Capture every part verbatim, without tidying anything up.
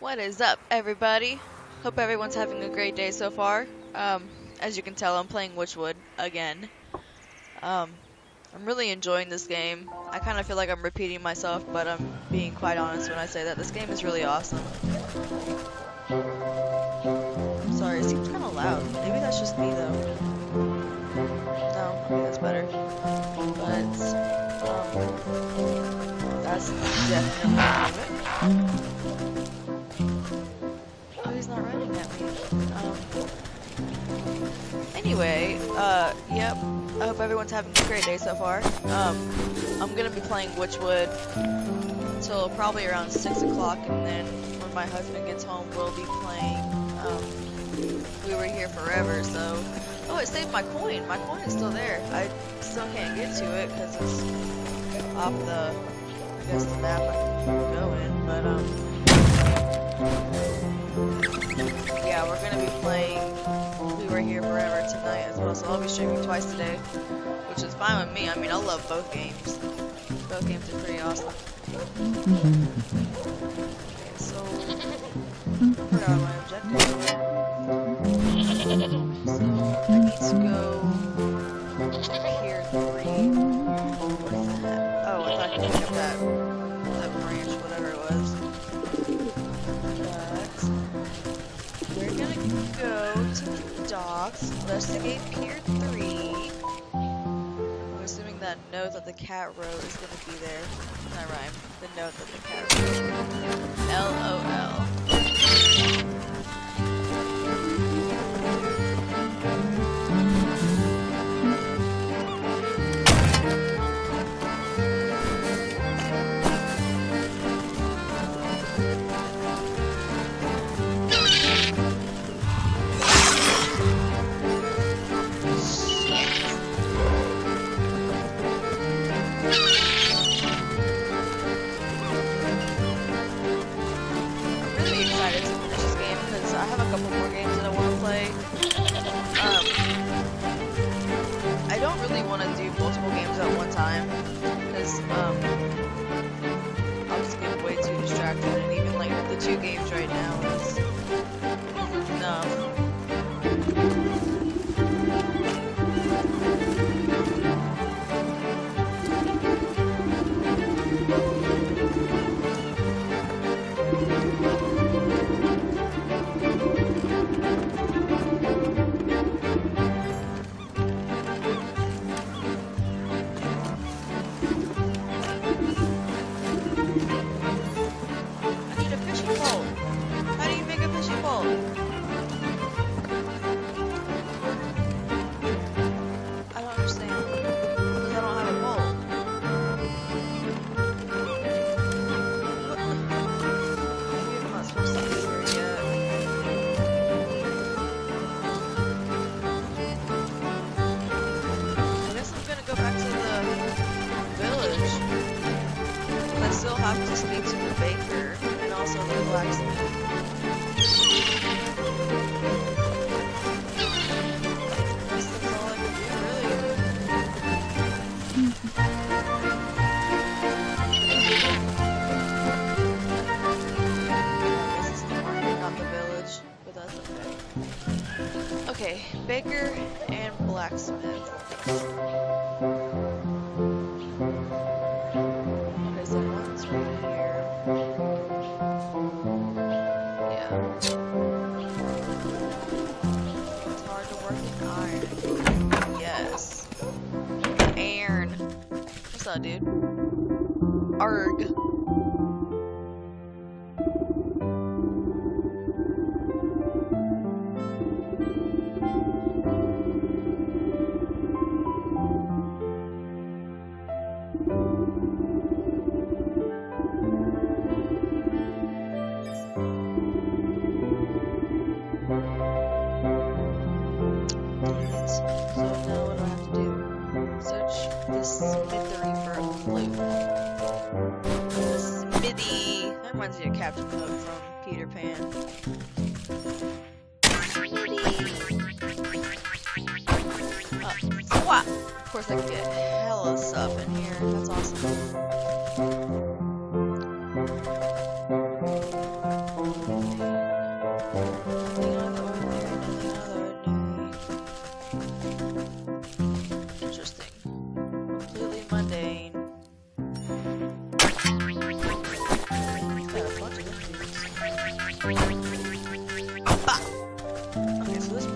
What is up, everybody? Hope everyone's having a great day so far. Um, as you can tell, I'm playing Witchwood again. Um, I'm really enjoying this game. I kind of feel like I'm repeating myself, but I'm being quite honest when I say that this game is really awesome. Sorry, it seems kind of loud. Maybe that's just me, though. No, I think that's better. But, um, that's definitely it. He's not running at me. Um, anyway, uh, yep. I hope everyone's having a great day so far. Um, I'm gonna be playing Witchwood until probably around six o'clock, and then when my husband gets home, we'll be playing, um, We Were Here Forever, so... Oh, it saved my coin! My coin is still there. I still can't get to it, because it's off the, I guess, the map I can go in, but, um... yeah, we're gonna be playing We Were Here Forever tonight as well, so I'll be streaming twice today, which is fine with me. I mean, I love both games. Both games are pretty awesome. Okay, so I forgot my objective. So I need to go here three. What is that? Oh, I thought I could pick up that that branch, whatever it was. We're gonna go to the docks, investigate Pier three. I'm assuming that note that the cat wrote is gonna be there. That rhyme. The note that the cat wrote. L O L. Baker and blacksmith. Okay, so one's right here. Yeah. It's hard to work in iron. Yes. Iron. What's up, dude? Arg. Captain Hook from Peter Pan. Oh, wow. Of course I can get hella stuff in here. That's awesome.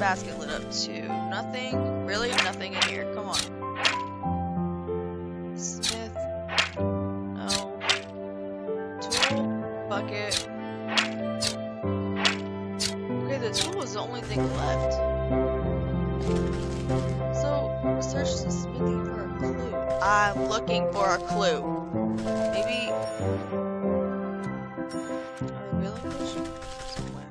basket lit up too? Nothing? Really? Nothing in here. Come on. Smith. No. Tool. Bucket. Okay, the tool is the only thing left. So, search the smithy for a clue. I'm looking for a clue. Maybe... Are we really pushing somewhere?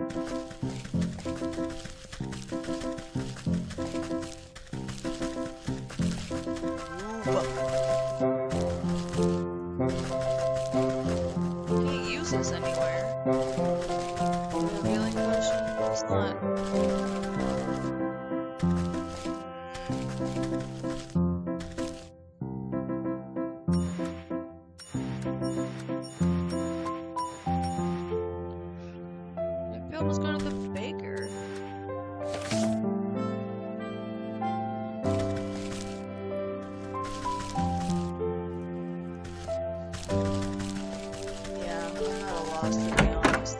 Can't use this anywhere. Revealing potion? It's not. Maybe I'll just go to the baker. Yeah, I'm at a loss to be honest.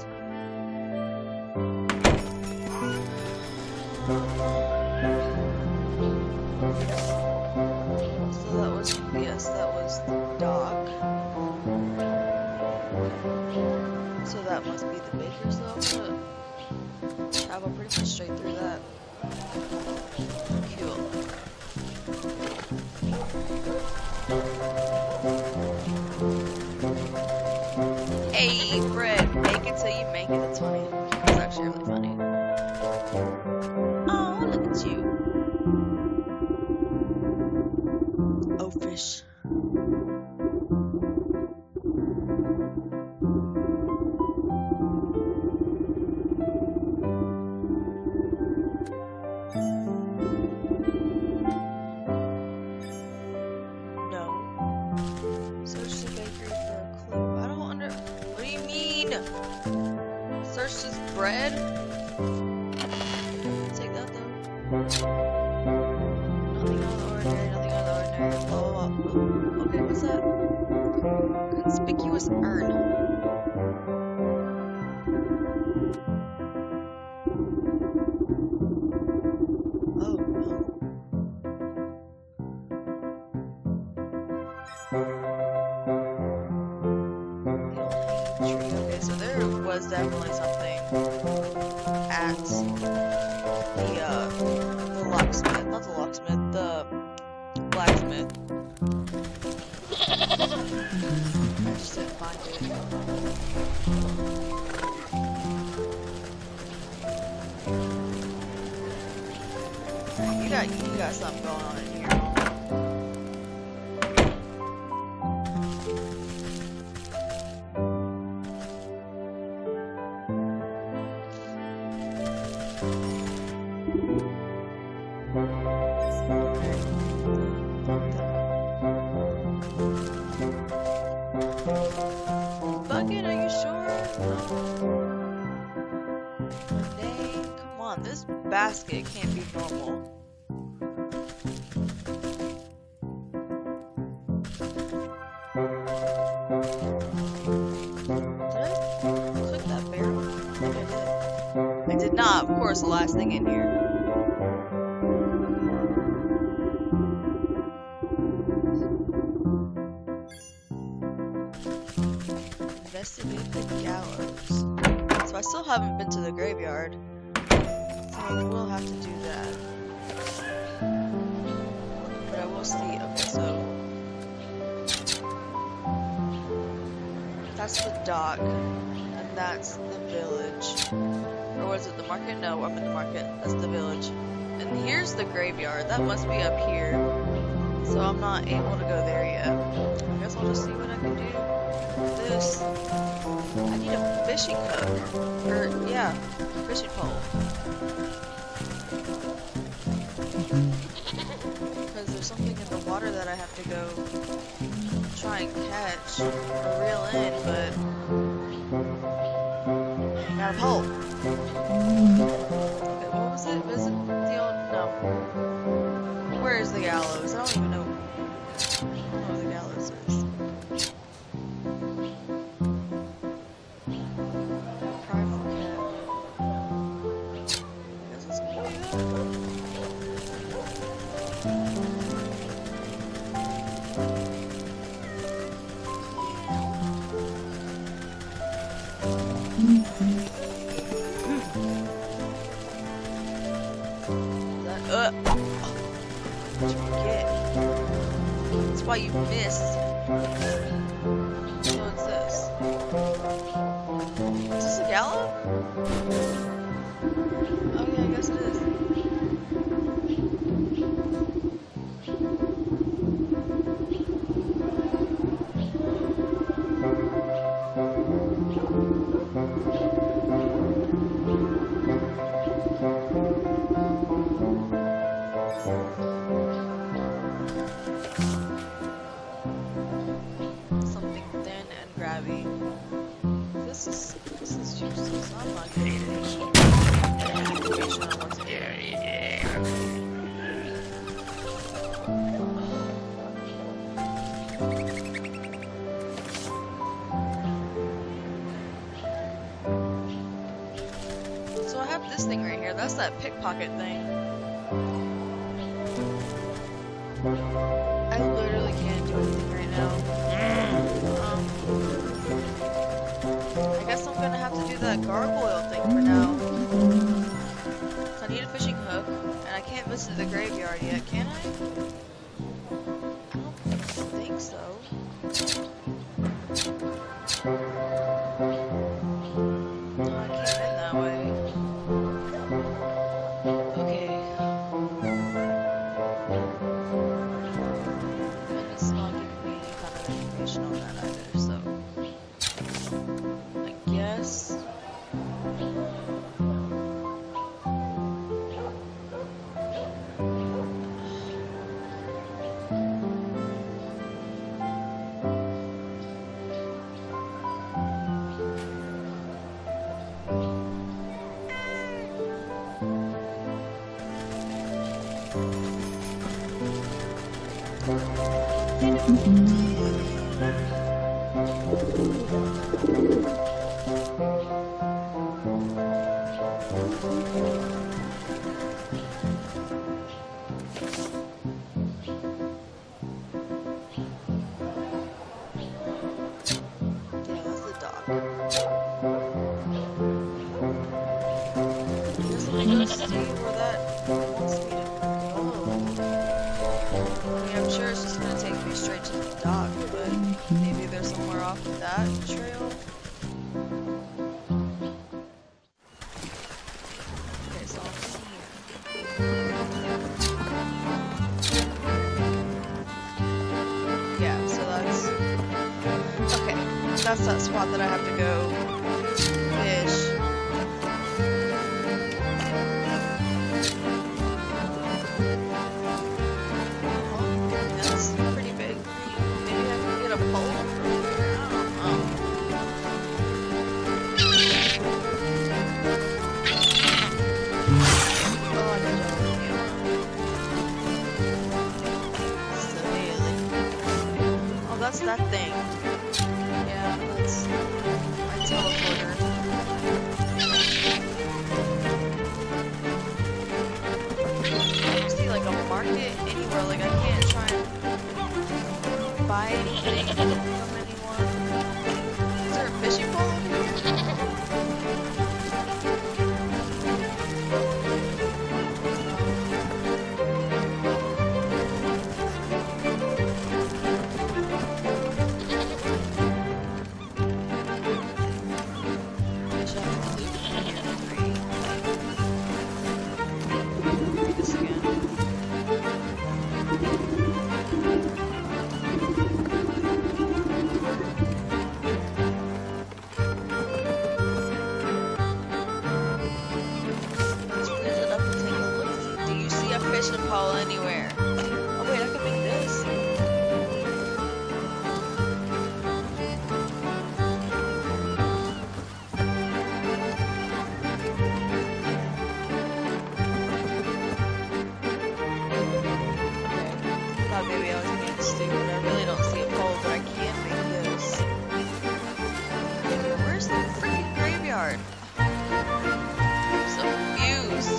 So that was, yes, that was the dock. So that must be the baker's though. I'm gonna travel pretty much straight through that. Cool. Hey, Fred, make it till you make it. It's funny. It's actually really funny. Oh, look at you. Oh, fish. No. Search the bakery for a clue. I don't under. What do you mean? Search this bread? Take that though. Nothing out of the ordinary, nothing out of the ordinary. Blah blah blah. Okay, what's that? Conspicuous urn. Oh no. Okay, so there was definitely something at the uh the locksmith, not the locksmith, the blacksmith. I just didn't find it. You got you got something going on in here. Bucket, are you sure? No. Dang, come on, this basket can't be normal. Did I click that barrel? I did. I did not, of course, the last thing in here. Investigate the gallows. So I still haven't been to the graveyard. So I will have to do that. But I will see. Okay, so that's the dock. And that's the village. Or was it the market? No, I'm in the market. That's the village. And here's the graveyard. That must be up here. So I'm not able to go there yet. I guess I'll just see what I can do. This. I need a fishing hook. Or, yeah, fishing pole. Because there's something in the water that I have to go try and catch or reel in, but got a pole. Okay, what was it? Visit the old. No. Where is the gallows? I don't even know. I don't know where the gallows is. Primal cat. I guess it's gonna be that. why you missed. So it's this. Is this a gala? Oh yeah, I guess it is. This thing right here, that's that pickpocket thing. I literally can't do anything right now. Um, I guess I'm gonna have to do that gargoyle thing for now. So I need a fishing hook, and I can't visit the graveyard yet, can I? I don't think so. No, I can't in that way. That's that spot that I have to go fish. Oh, that's pretty big. Maybe I can get a pole from here. I don't know. Oh, I got you. Oh, that's that thing. Yeah, that's my teleporter. I don't see like a market anywhere, like I can't try and buy anything from anyone. Is there a fishing pole over here? Fishing pole anywhere. Oh wait, I can make this. Okay. Thought maybe I was being stupid. I really don't see a pole, but I can make this. Where's the freaking graveyard? I'm so confused.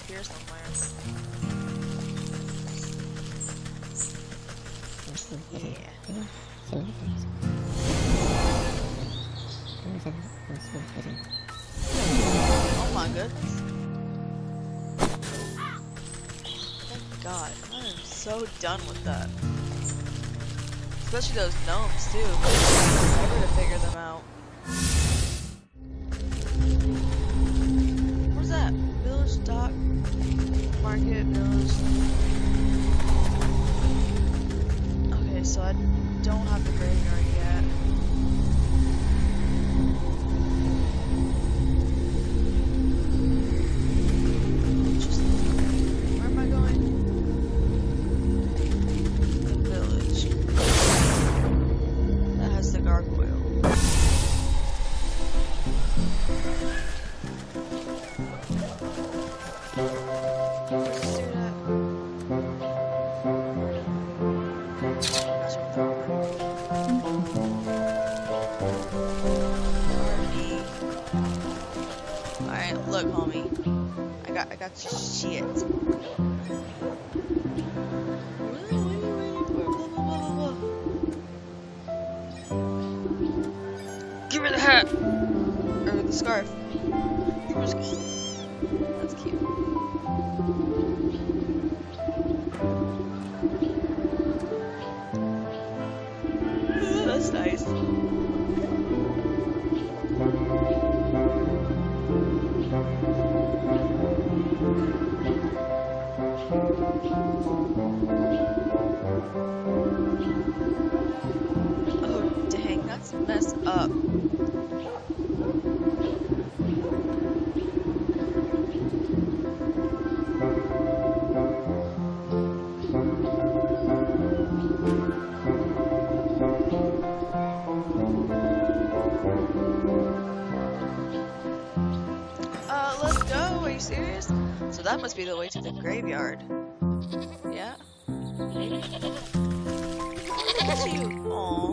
here somewhere. Yeah. Oh my goodness. Thank God. I am so done with that. Especially those gnomes too. I'm never to figure them out. What's that? Village dock market village. Okay, so I don't have the graveyard yet. Interesting. Where am I going? The village. That has the gargoyle. Alright, look, homie. I got I got your shit. What are you waiting for? Blah, blah, blah, blah. Give me the hat! Or the scarf. That's cute. Ooh, that's nice. Oh, dang, that's messed up. Uh, let's go. Are you serious? So that must be the way to the graveyard. Yeah? Maybe? Look at you. Aw.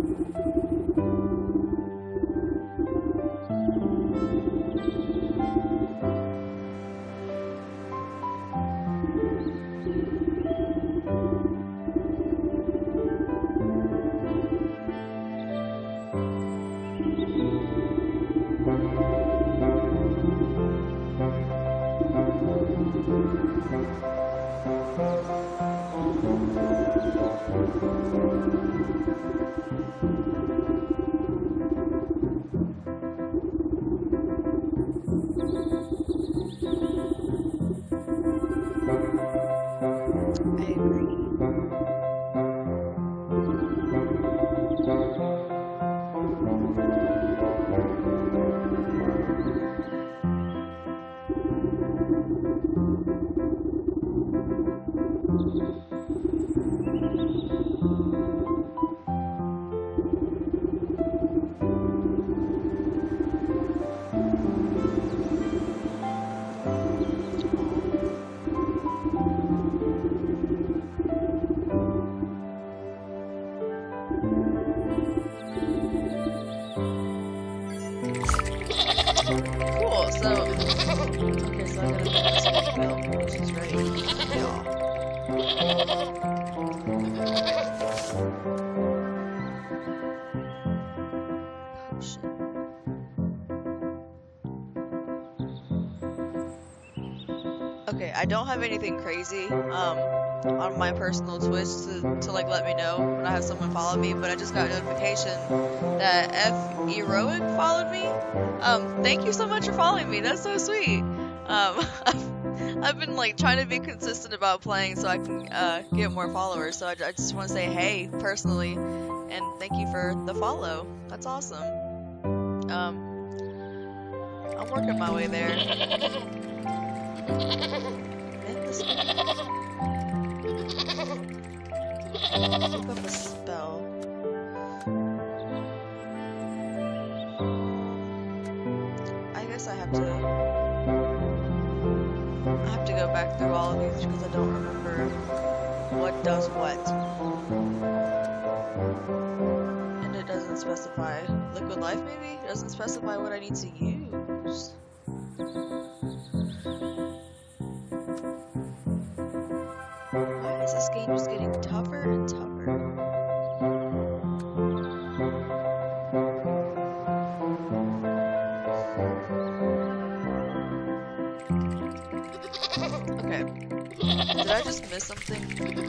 Cool, so... Okay, so I gotta make this build. She's ready. Yeah. Potion. Okay, I don't have anything crazy, um, on my personal Twitch to, to like let me know when I have someone follow me, but I just got a notification that F Heroic followed me. Um, thank you so much for following me. That's so sweet. Um, I've, I've been like trying to be consistent about playing so I can uh, get more followers. So I, I just want to say hey personally, and thank you for the follow. That's awesome. Um, I'm working my way there. In this one. Look up a spell. I guess I have to. I have to go back through all of these because I don't remember what does what. And it doesn't specify. Liquid Life maybe? It doesn't specify what I need to use. I just miss something?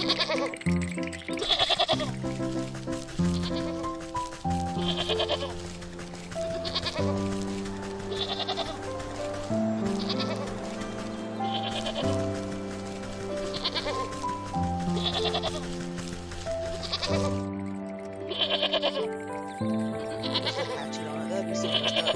Hatchet on it, that'd be so messed up.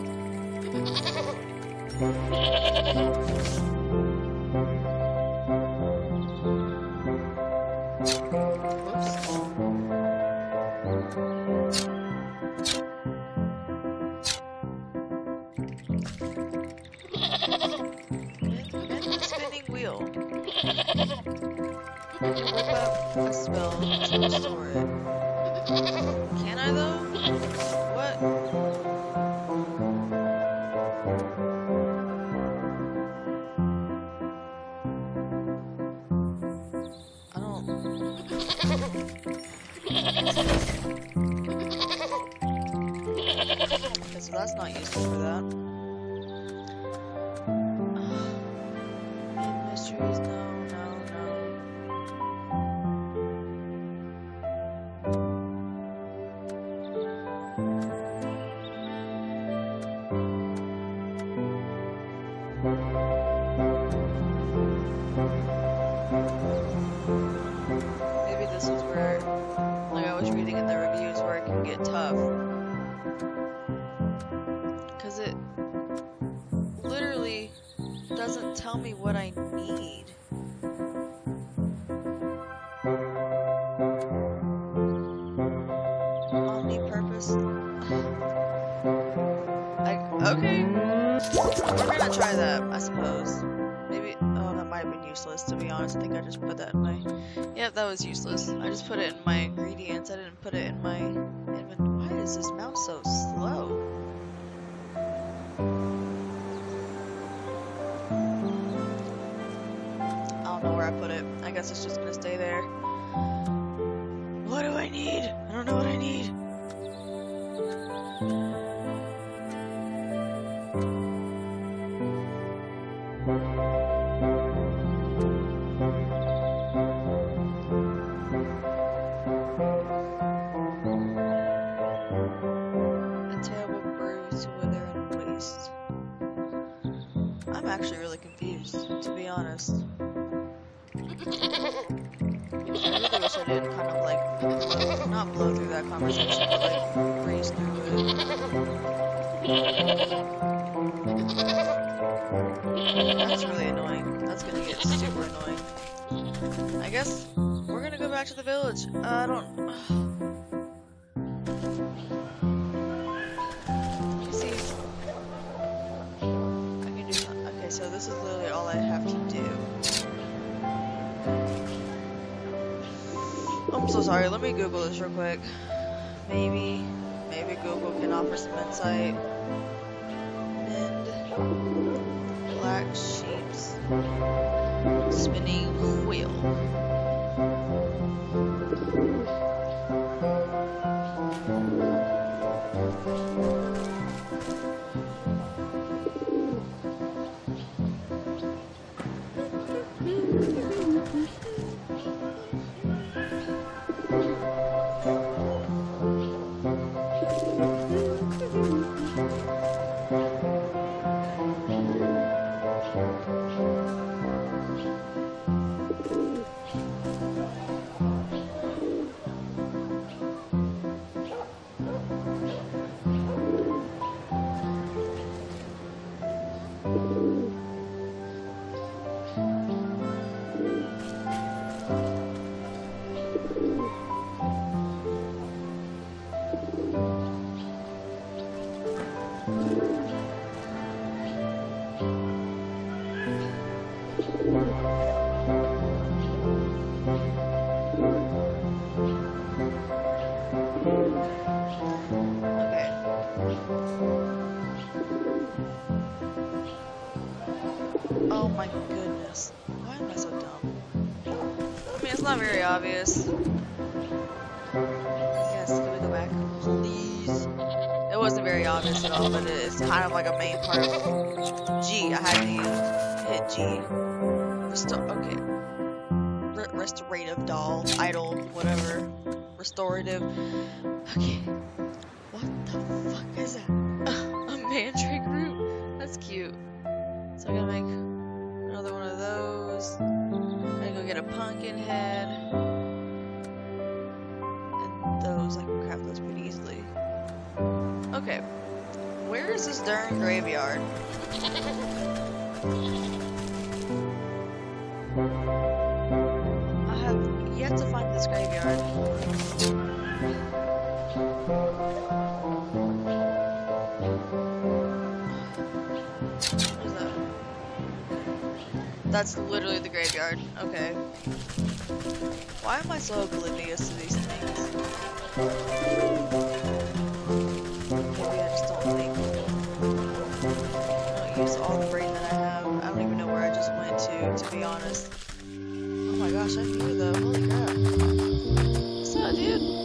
Spinning wheel. Whip up a spell to restore it. Can I though? What? I don't. Okay, so that's not useful for that. Mysteries, no, no, no. Maybe this is where, like I was reading in the reviews, where it can get tough. Because it literally doesn't tell me what I need. Omnipurpose. Like, okay. We're gonna try that, I suppose. Maybe, oh, that might have been useless, to be honest. I think I just put that in my, yep, that was useless. I just put it in my ingredients. I didn't put it in my inventory. Why is this mouse so slow? I don't know where I put it. I guess it's just gonna stay there. What do I need? I don't know what I need. A terrible bruise to wither and waste. I'm actually really confused, to be honest. I really wish I didn't kind of like blow, not blow through that conversation, but like breeze through it. That's really annoying. That's gonna get super annoying. I guess we're gonna go back to the village. Uh, I don't. Let me see. I can do something. Okay, so this is literally all I have to do. I'm so sorry, let me Google this real quick. Maybe, maybe Google can offer some insight. Mend black sheep's spinning wheel. Oh my goodness. Why am I so dumb? I mean, it's not very obvious. Yes, can we go back? Please. It wasn't very obvious at all, but it's kind of like a main part of G. I had to use, hit G. Restore. Okay. re restorative doll, idol, whatever, restorative. Okay, what the fuck is that? A mandrake root? That's cute. So I'm gonna make another one of those. I'm gonna go get a pumpkin head. And those, I can craft those pretty easily. Okay, where is this darn graveyard? I have yet to find this graveyard. Where's that? That's literally the graveyard. Okay. Why am I so oblivious to these things? Maybe I just don't think. I don't use all the brain that I have. I don't even know where I just went to, to be honest. Oh my gosh, I'm new though. Holy crap. What's up, dude?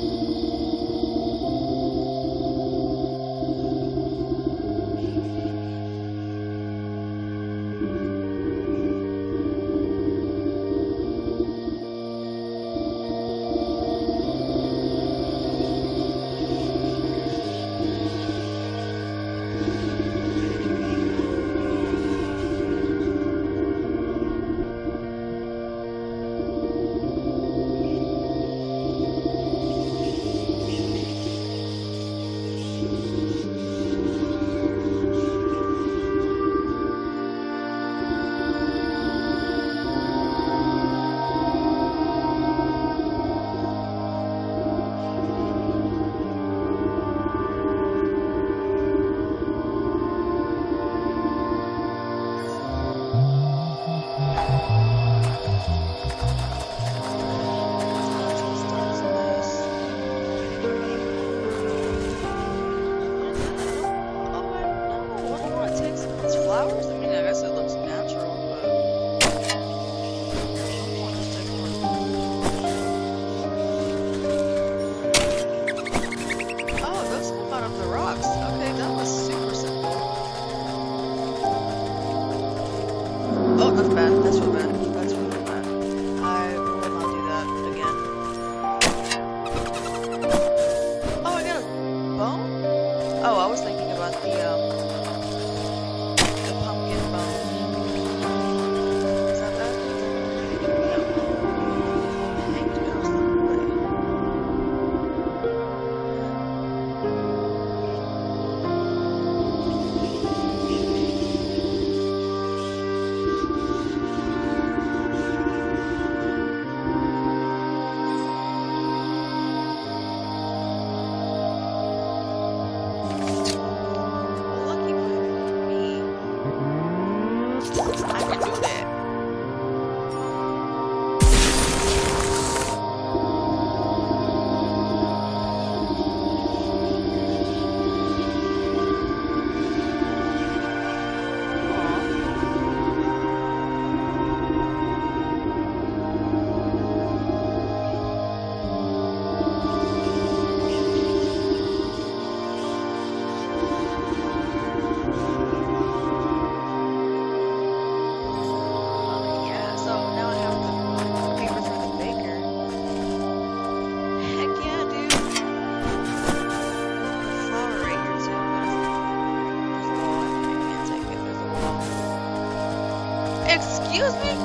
Excuse me?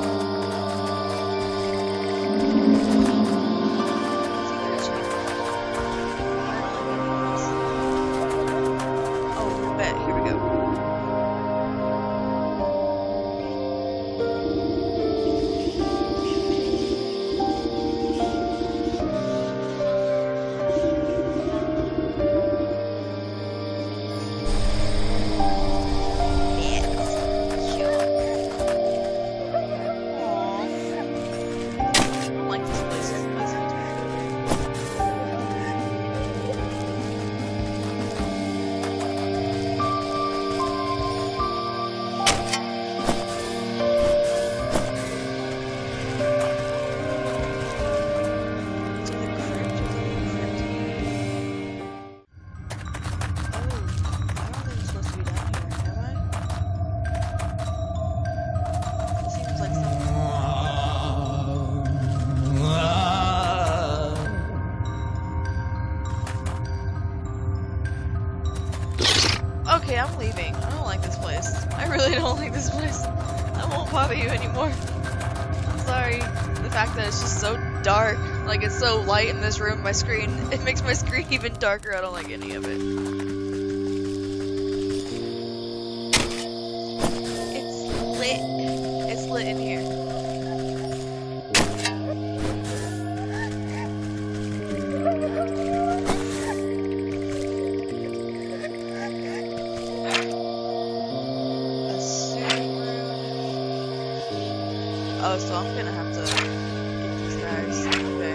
Oh, bet. Here we go. Okay, I'm leaving. I don't like this place. I really don't like this place. I won't bother you anymore. I'm sorry. The fact that it's just so dark, like it's so light in this room, my screen, it makes my screen even darker. I don't like any of it. It's lit. It's lit in here. Oh, so I'm gonna have to get these guys. Okay.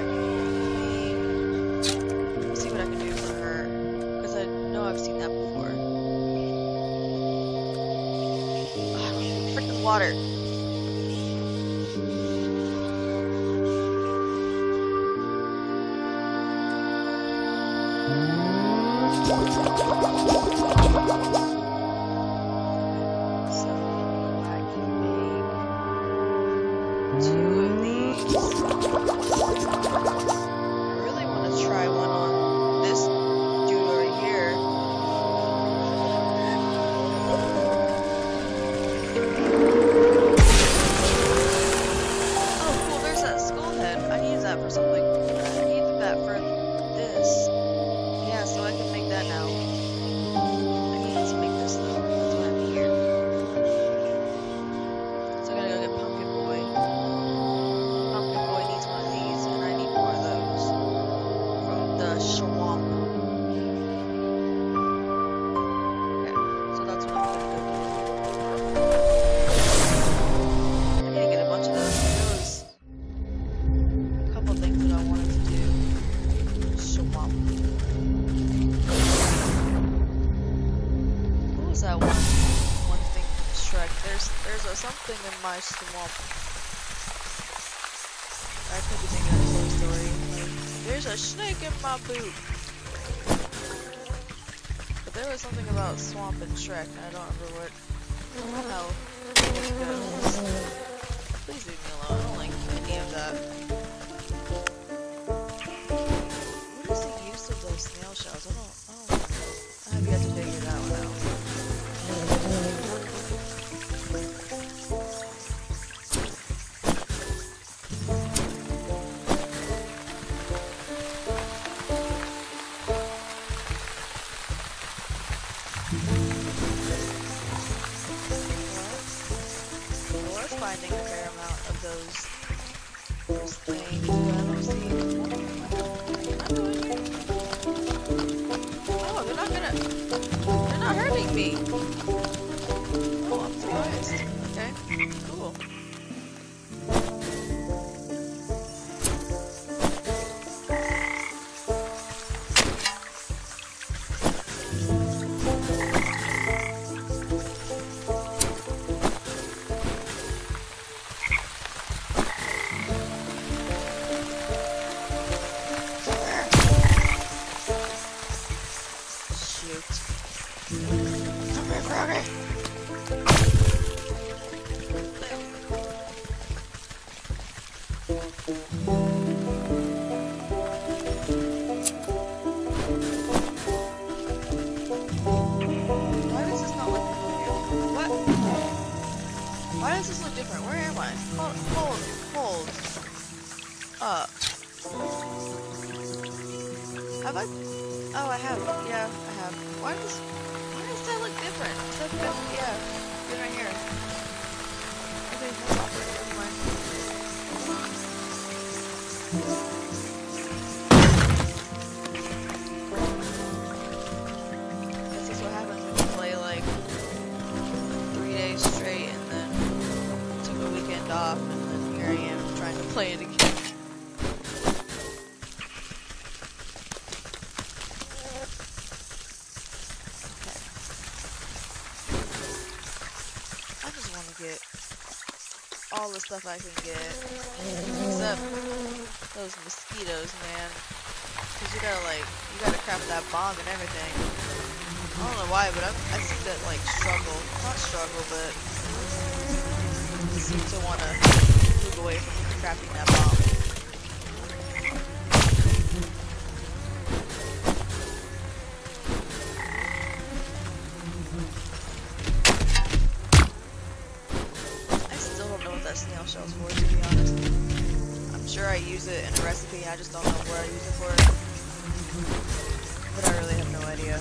Let me see what I can do for her. Because I know I've seen that before. Oh, freaking water. Something in my swamp. I could be thinking of Toy Story. Like, there's a snake in my boot. But there was something about swamp and Shrek, and I don't remember what how it goes. Please leave me alone. I don't like any of that. What is the use of those snail shells? I don't. I don't. I have yet to figure that one out. Finding a fair amount of those, those things, but I don't see. Oh, they're not gonna. They're not hurting me. Oh, I'm surprised. Okay, cool. Why does this look different? Where am I? Hold, hold, hold. Up. Have I? Oh, I have. Yeah, I have. Why does, why does that look different? Is that good? Yeah, good right here. Okay, that's all right. Never mind. This is what happens when you play like three days straight and then took a weekend off, and then here I am trying to play it again. Get all the stuff I can get, except those mosquitoes, man. Cause you gotta like, you gotta craft that bomb and everything. I don't know why, but I, I seem to like struggle, not struggle, but seem to want to move away from crafting that bomb. I just don't know where I use it for. But I really have no idea.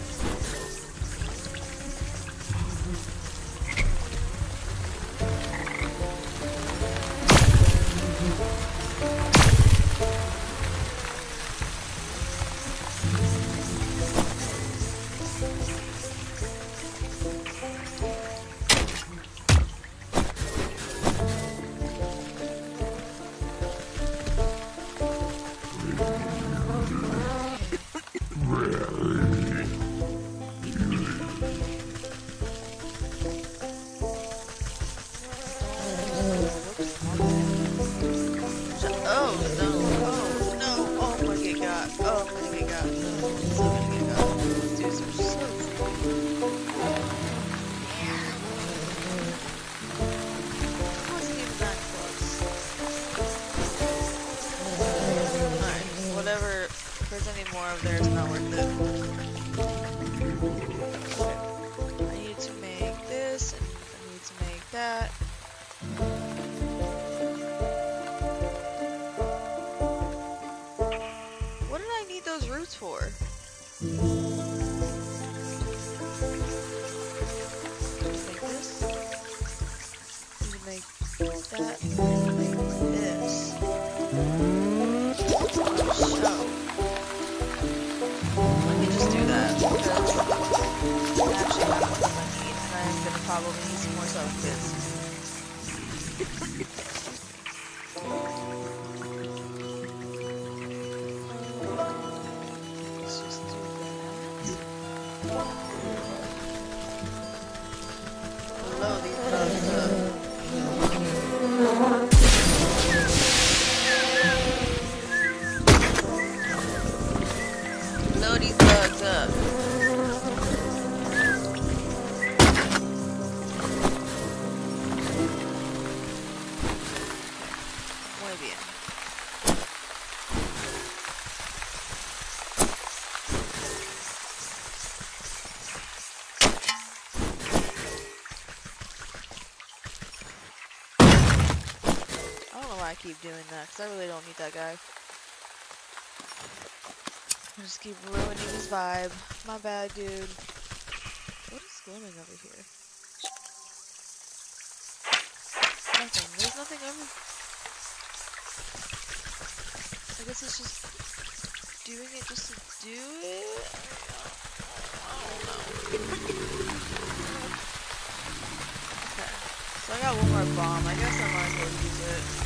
I keep doing that because I really don't need that guy. I just keep ruining his vibe. My bad, dude. What is glowing over here? Nothing. There's nothing over. I guess it's just doing it just to do it. I don't know. Okay. So I got one more bomb. I guess I might as well use it.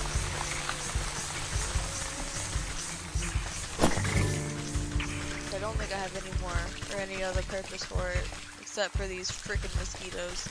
I don't think I have any more or any other purpose for it except for these freaking mosquitoes.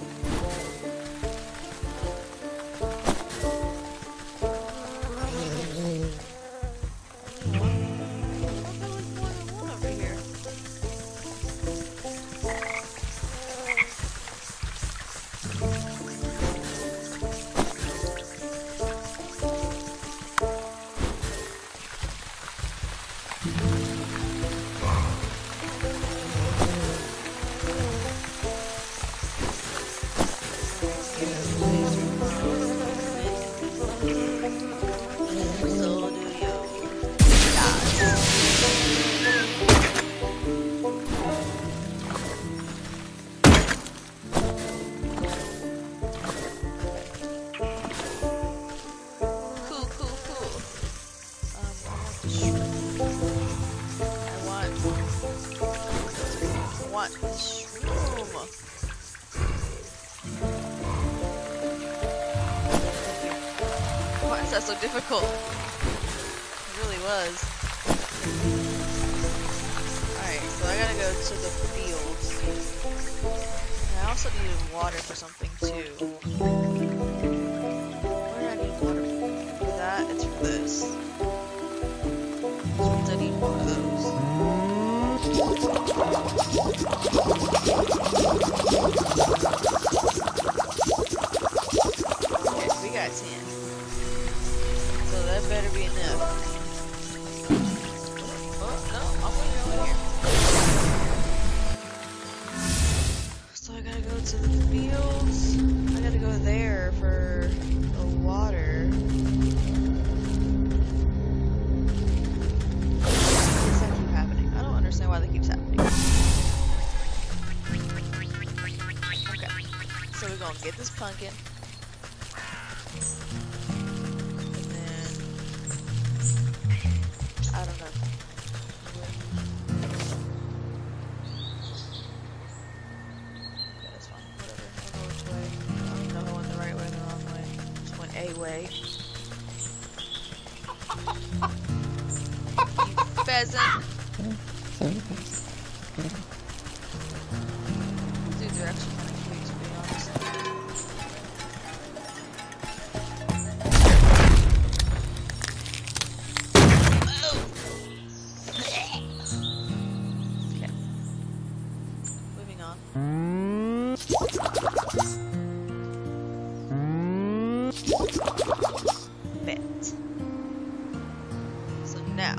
So difficult. It really was. Alright, so I gotta go to the fields. And I also needed water for something too. What did I need water for? For that, it's for this. Which means I need one of those. Okay, so we got ten. So that better be enough. Oh, no, I'm gonna go in here. So I gotta go to the fields. I gotta go there for the water. gonna get this pumpkin. And then I don't know. Okay, that's fine. Whatever. I'll go which way. I don't even know if I went the right way or the wrong way. Just went a way. You pheasant. Dudes are actually kind of cute, to be honest. Oh. Okay. Moving on. Bet. So now.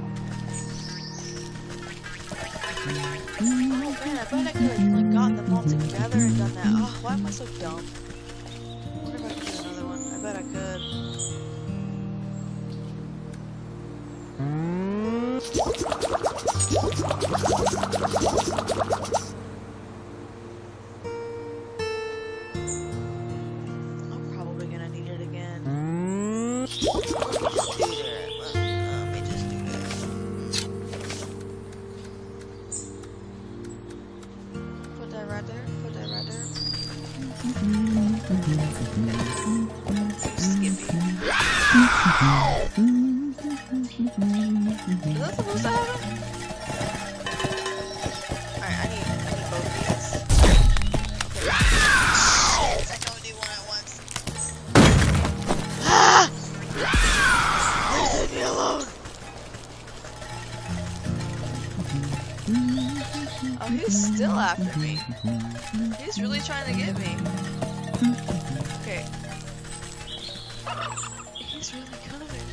Oh man, I bet I could have like gotten them all together and done that. Oh, why am I so dumb? I wonder if I can do another one. I bet I could. I'm probably gonna need it again. Let me just do that. Let, let me just do that. Put that right there. Put that right there. Skippy. Is that supposed to happen? Alright, I need, I need both of these. Okay. Shit, I can only do one at once. Ah! Please leave me alone. Oh, he's still after me. He's really trying to get me. Okay. He's really coming.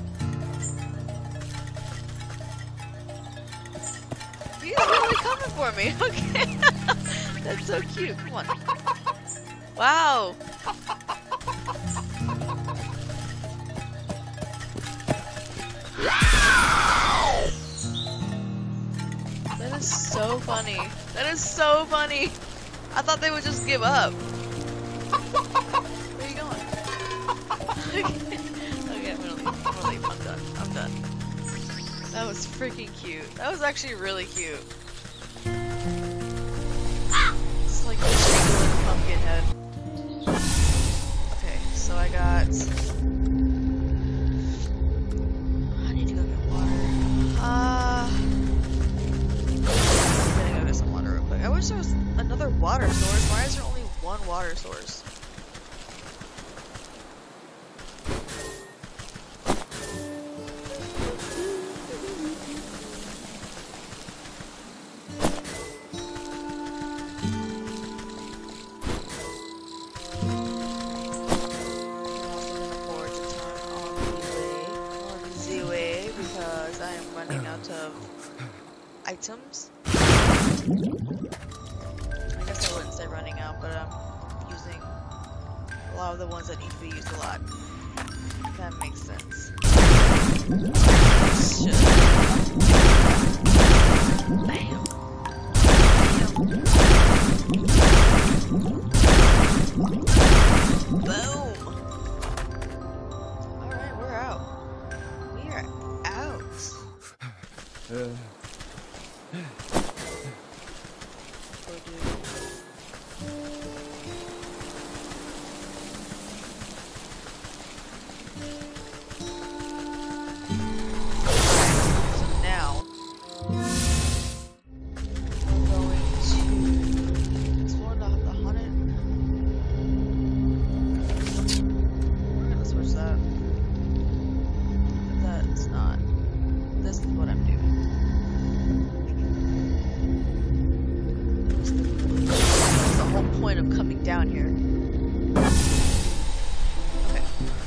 He's really coming for me. Okay. That's so cute. Come on. Wow. That is so funny. That is so funny. I thought they would just give up. Where are you going? Okay, okay I'm gonna leave. I'm gonna leave. I'm done. I'm done. That was freaking cute. That was actually really cute. It's like a shaking pumpkin head. Okay, so I got. I need to go get water. Uh. I'm gonna go get some water real quick. I wish there was another water source. Why is there only one water source? Items? I guess I wouldn't say running out, but I'm using a lot of the ones that need to be used a lot. That makes sense. Shit. Bam. Bam. Boom. Alright, we're out. We are out. Uh. Down here. Okay.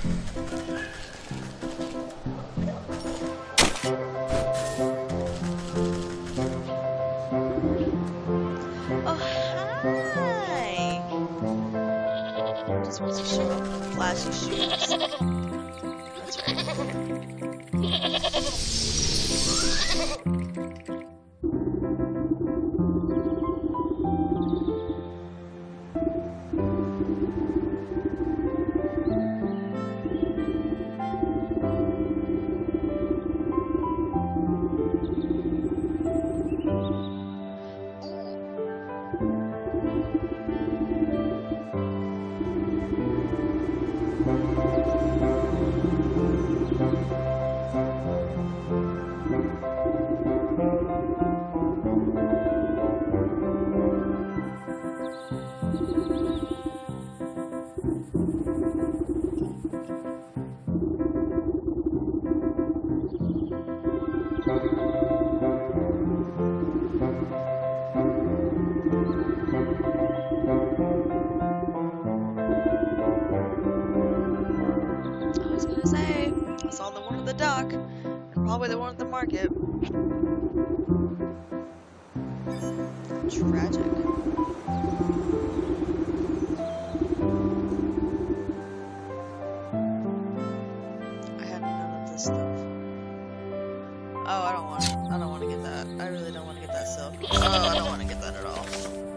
Oh, hi! Just wants to shoot flashy shoes. That's right. saw the one at the dock, and probably the one at the market. Tragic. I have none of this stuff. Oh, I don't want it. I don't want to get that. I really don't want to get that silk. Oh, I don't want to get that at all.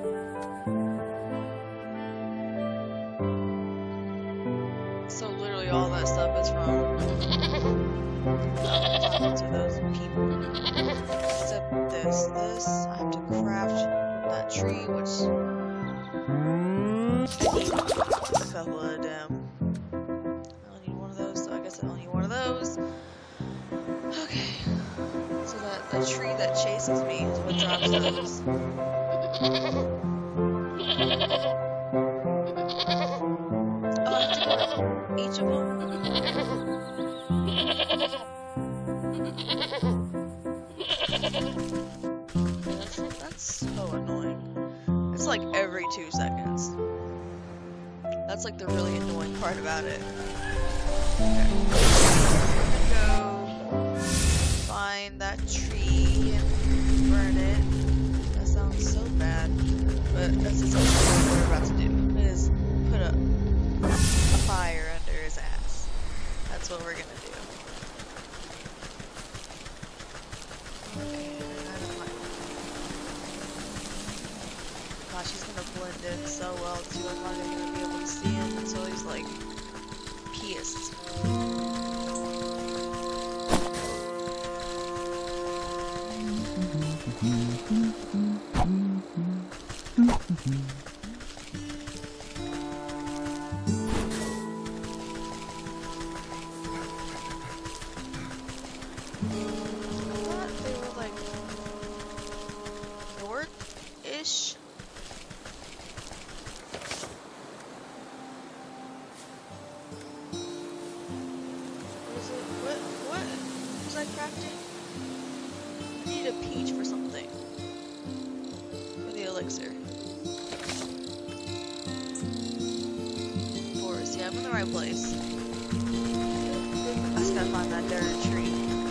So literally all that stuff is from talking to those people. Except this, this, I have to craft that tree, which I need a couple of them. I don't need one of those, so I guess I don't need one of those. Okay. So that the tree that chases me is what drops those. Oh, I have to go to each of them. That's, that's so annoying. It's like every two seconds. That's like the really annoying part about it. Okay. Go find that tree and burn it. That sounds so bad, but that's essentially what we're about to do. Is put a, a fire under his ass. That's what we're gonna do. Okay, out of my... Gosh, he's gonna blend in so well too. I'm not even gonna be able to see him until he's like pissed. Ish. What is it? What? What was I crafting? I need a peach for something. For the elixir. Forest. Yeah, I'm in the right place. I just gotta find that dirt tree.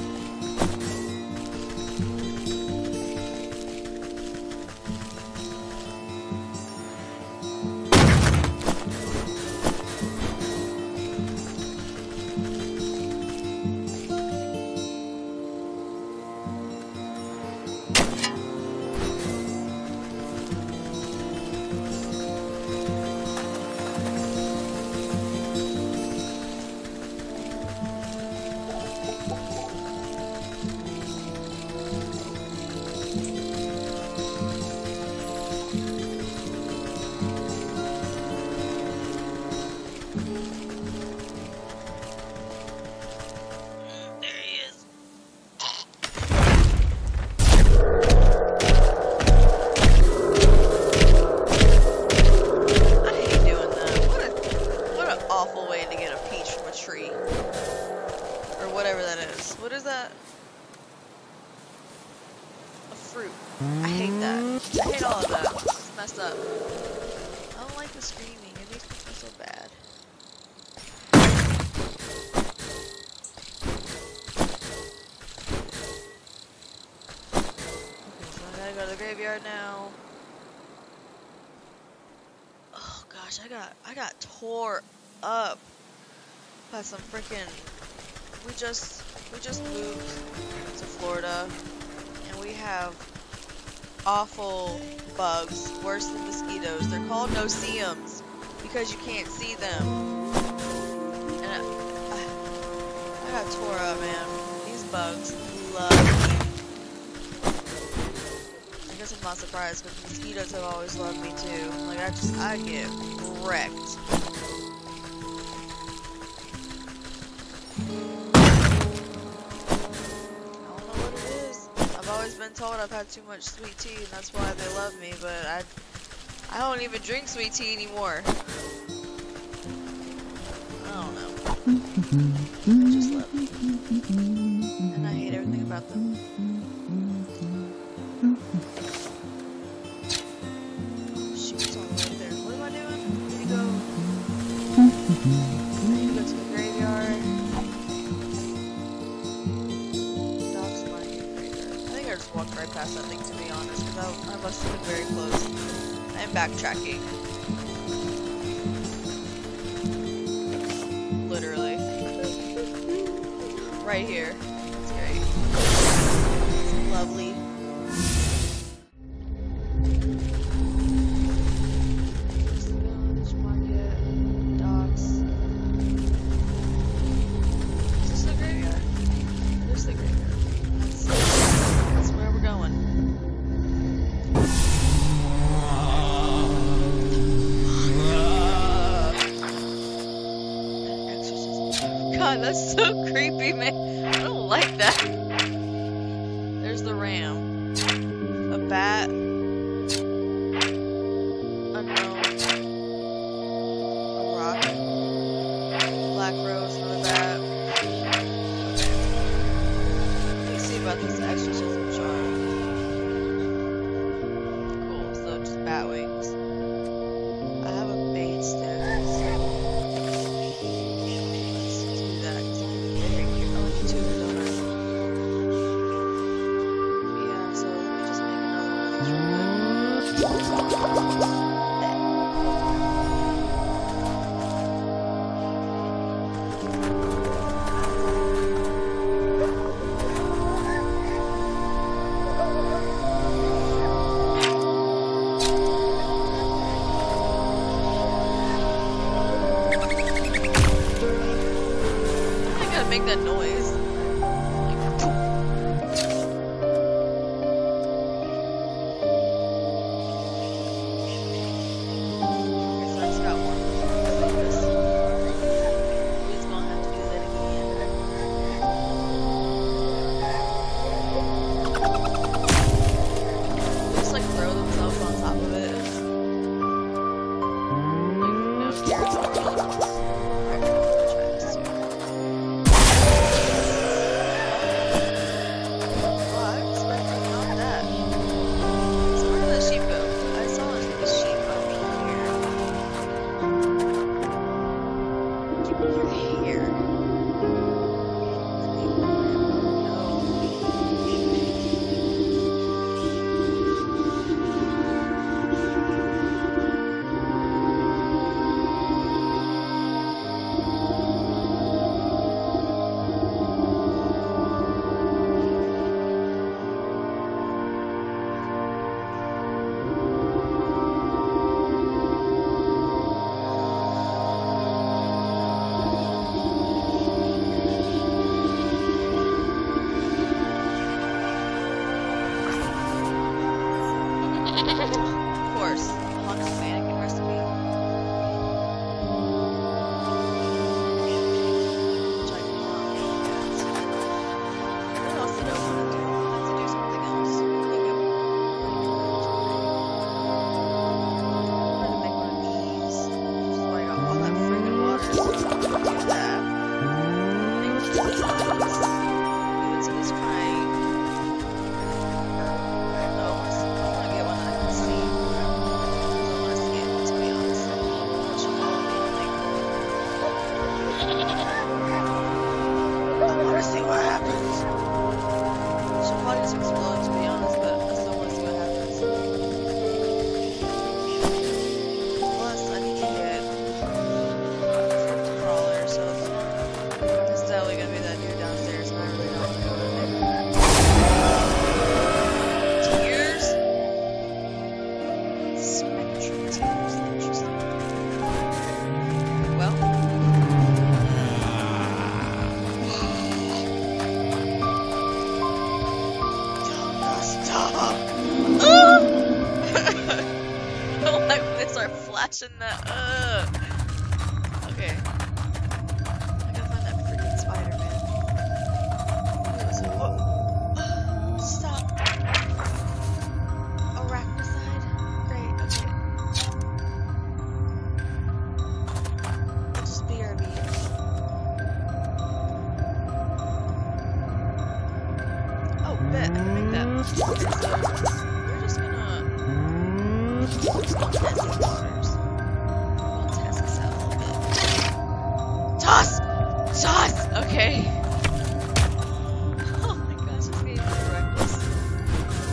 Now. Oh gosh, I got I got tore up by some freaking. We just we just moved to Florida, and we have awful bugs, worse than mosquitoes. They're called no-see-ums because you can't see them. And I, I, I got tore up, man. These bugs love me. I guess I'm not surprised because mosquitoes have always loved me too. Like I just, I get wrecked. I don't know what it is. I've always been told I've had too much sweet tea and that's why they love me, but I, I don't even drink sweet tea anymore. I don't know. They just love me. And I hate everything about them. right past that thing, to be honest, because I, I must have been very close. I'm backtracking. Literally. Right here. That's great. It's lovely. That's so creepy, man. I don't like that. There's the ram. A bat. Unknown. A rock. Black rose, another bat. Okay. Let me see about this exorcism charm. Cool, so just bat wings. I have a bait stick. Make that noise. Flashing that up. Okay. I gotta find that freaking spider, man. Whoa. Stop. Arachnocide? Great, okay. I'll just B R B. Oh, bet. I can make that. We're just gonna... We're just gonna test these waters. Toss! Toss! Okay. Oh my gosh, this game is reckless.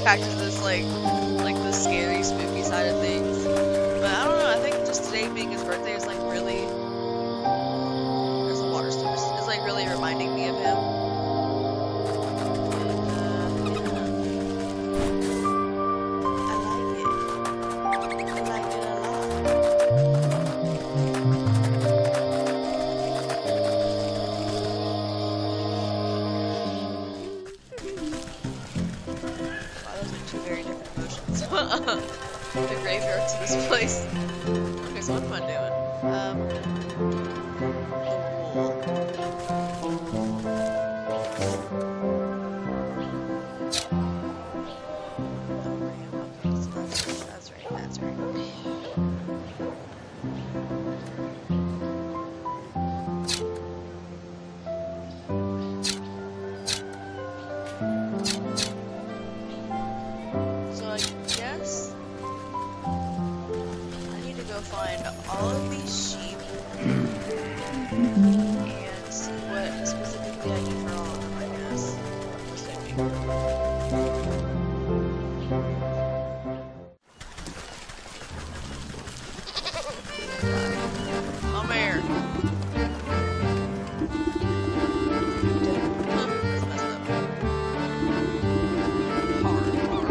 back to this like, like the scary, spooky side of things. But I don't know. I think just today being his birthday is like really. There's a water source. It's like really reminding me of him. The graveyard to this place. Okay, so what am I doing? Um, the wool. Okay, so that's right, that's right, that's right. So I guess find all of these sheep and see what specifically I need for all of them, I guess. Come here. Huh, that's messed up. Hard, hard.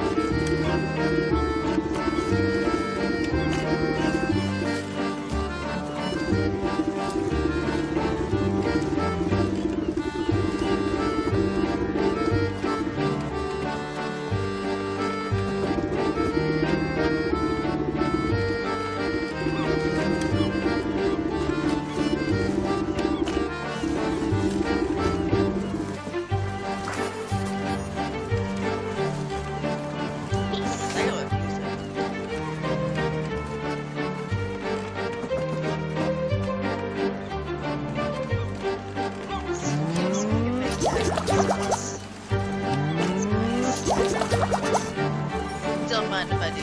Don't mind if I do.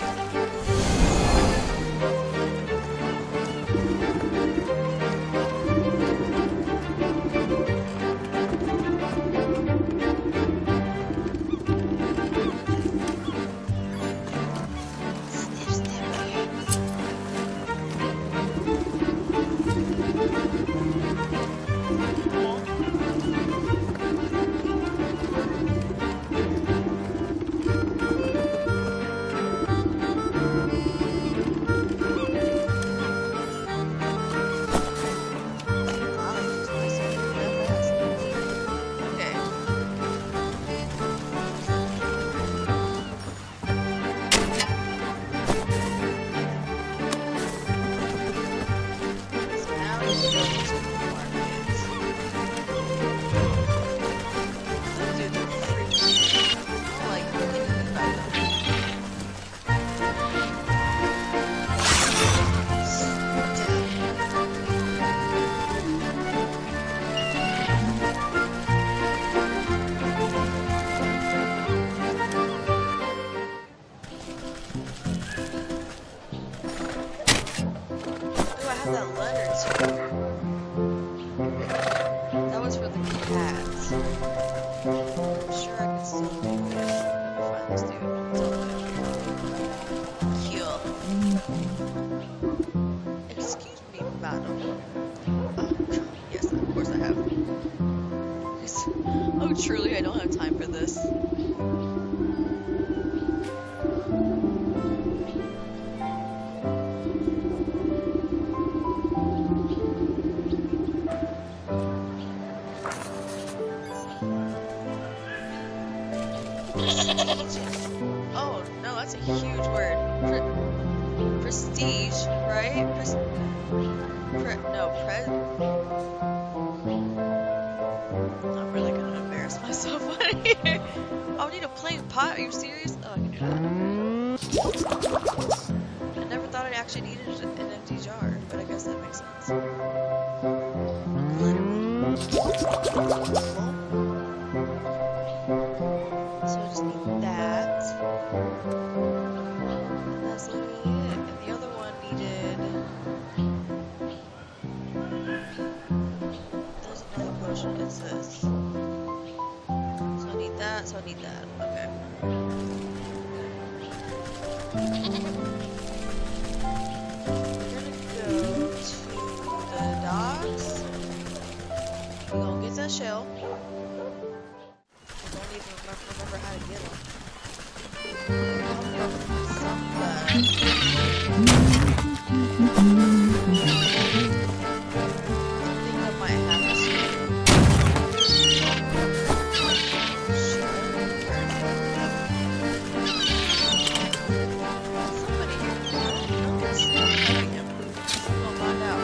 That letter too. That was for the cats. I'm sure I can still do it. Let me find this dude. Kill. Excuse me, madam. Oh, yes, of course I have. Oh, truly, I don't have time for this. Oh, no, that's a huge word. Pre prestige, right? Pres pre no, pre I'm really gonna embarrass myself on here. Oh, I need a plain pot? Are you serious? Oh, I can do that. I never thought I actually needed an empty jar, but I guess that makes sense. So I just need that. And that's literally it. And the other one needed... There's another potion. It's this. So I need that, so I need that. Okay. Shell. I don't even remember how to get them. Something. I think I might have to somebody here. I don't get somebody him. We'll find out.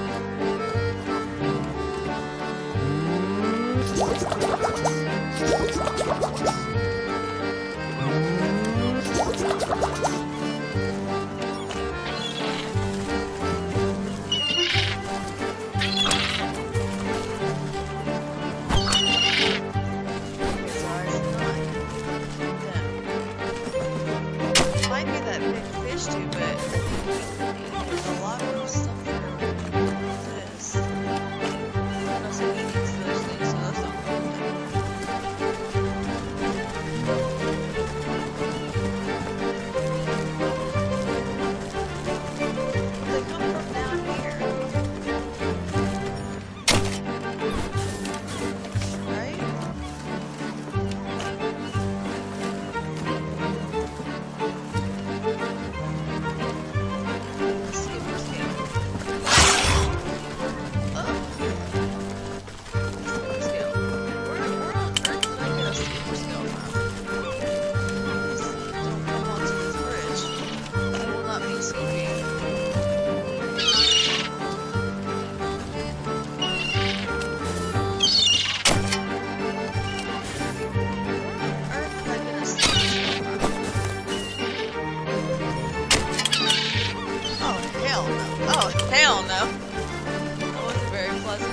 Hell no. That wasn't very pleasant.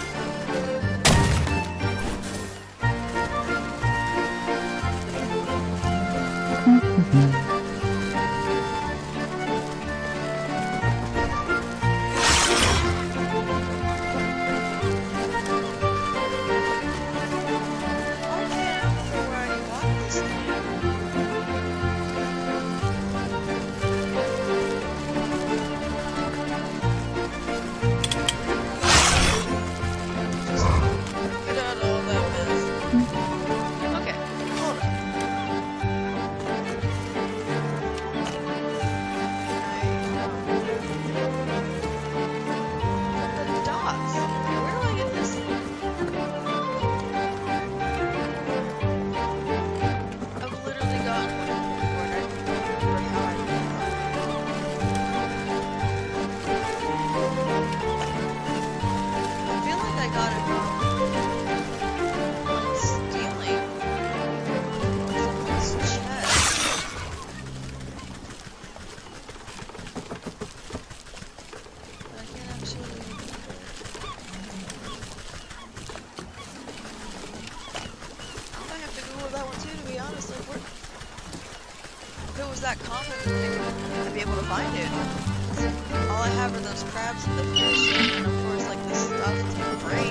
If it was that common, I'd be able to find it. All I have are those crabs and the fish, and of course, like this stuff to break.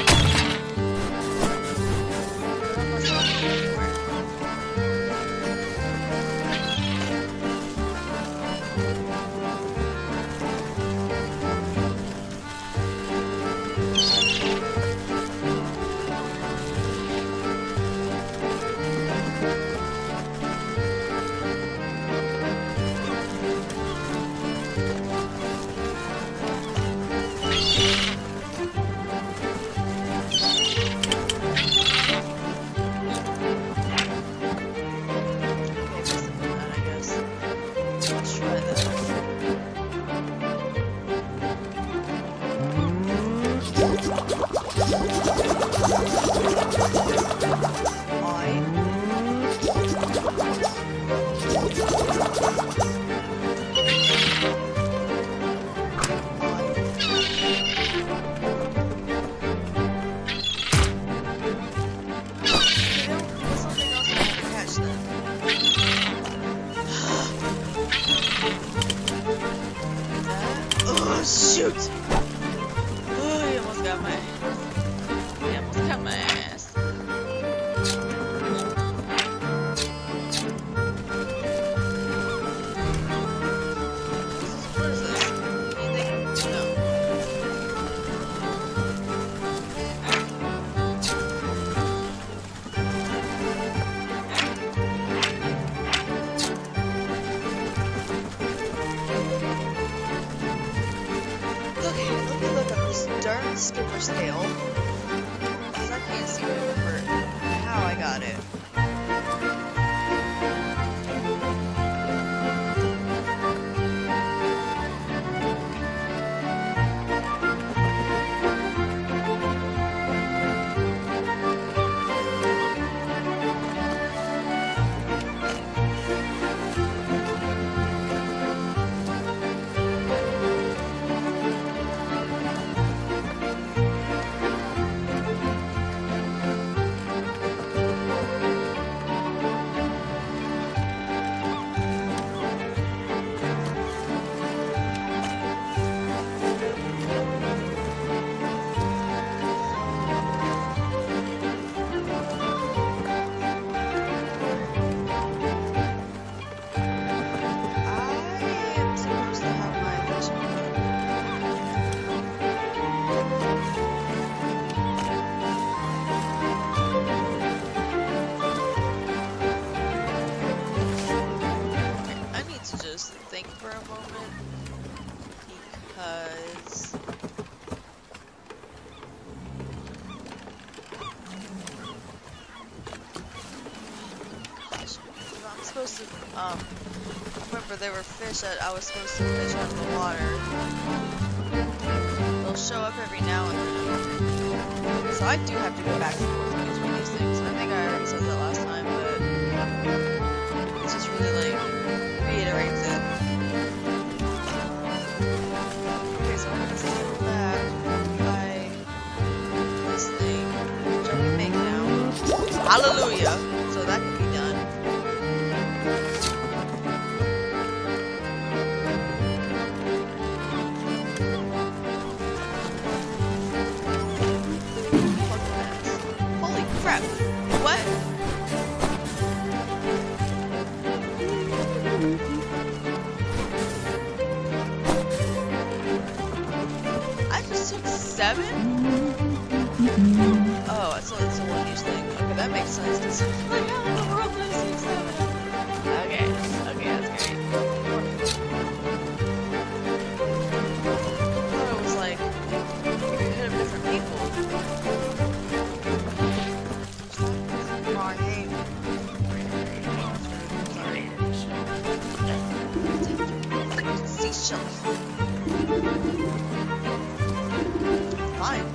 Not much left anywhere. Shoot! Oh, he almost got my... He almost got my ass. skipper scale. Because I can't seem to remember how I got it. Think for a moment, because gosh, I'm supposed to um remember there were fish that I was supposed to fish out of the water. They'll show up every now and then, so I do have to go back and forth between these things. I think I already said that last time, but it's just really like reiterates it. Okay, so I'm gonna steal that by this thing, which I can make now. Hallelujah! So that can be done. Holy crap! What? Seven? Oh, it's a, it's a one-use thing. Okay, that makes sense. Cause like, how in the world did I see seven? Okay, okay, that's great. I thought it was like, you could hit them different people. Sorry. Seashells. Fine.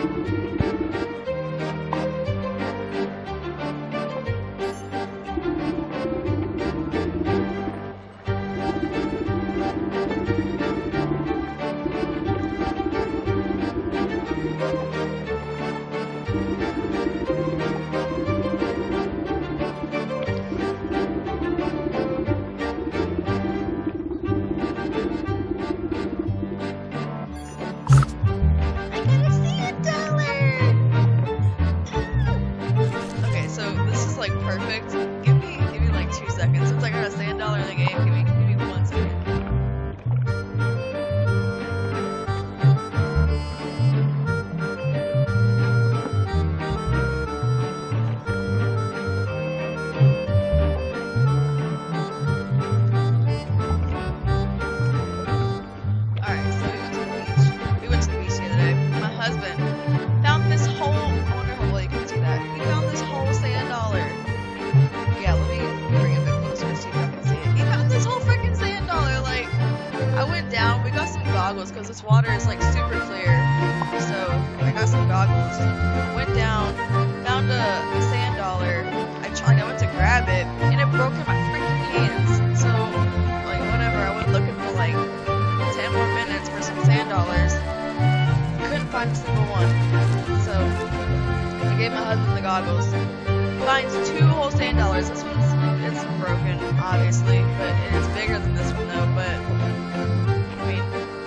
Because this water is like super clear, so I got some goggles, went down, found a, a sand dollar. I tried, I went to grab it, and it broke in my freaking hands. So, like, whatever, I went looking for like ten more minutes for some sand dollars. Couldn't find a single one. So, I gave my husband the goggles. Finds two whole sand dollars. This one's, it's broken, obviously, but it is bigger than this one though, but I mean,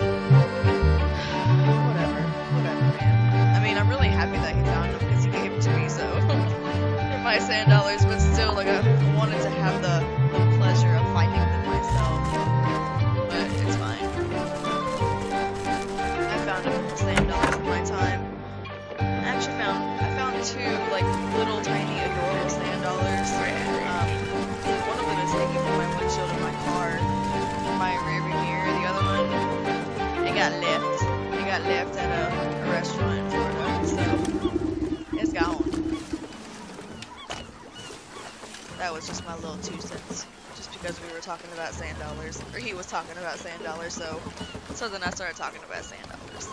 I'm really happy that he found them because he gave them to me, so they're my sand dollars, but still, like, I wanted to have the, the pleasure of finding them myself, but it's fine. I found a couple sand dollars in my time. I actually found, I found two, like, little tiny adorable sand dollars. Um, one of them is hanging from my windshield of my car, my rearview mirror. The other one, it got left. It got left at a, a restaurant in Florida. So, it's gone. That was just my little two cents. Just because we were talking about sand dollars. Or he was talking about sand dollars, so, so then I started talking about sand dollars.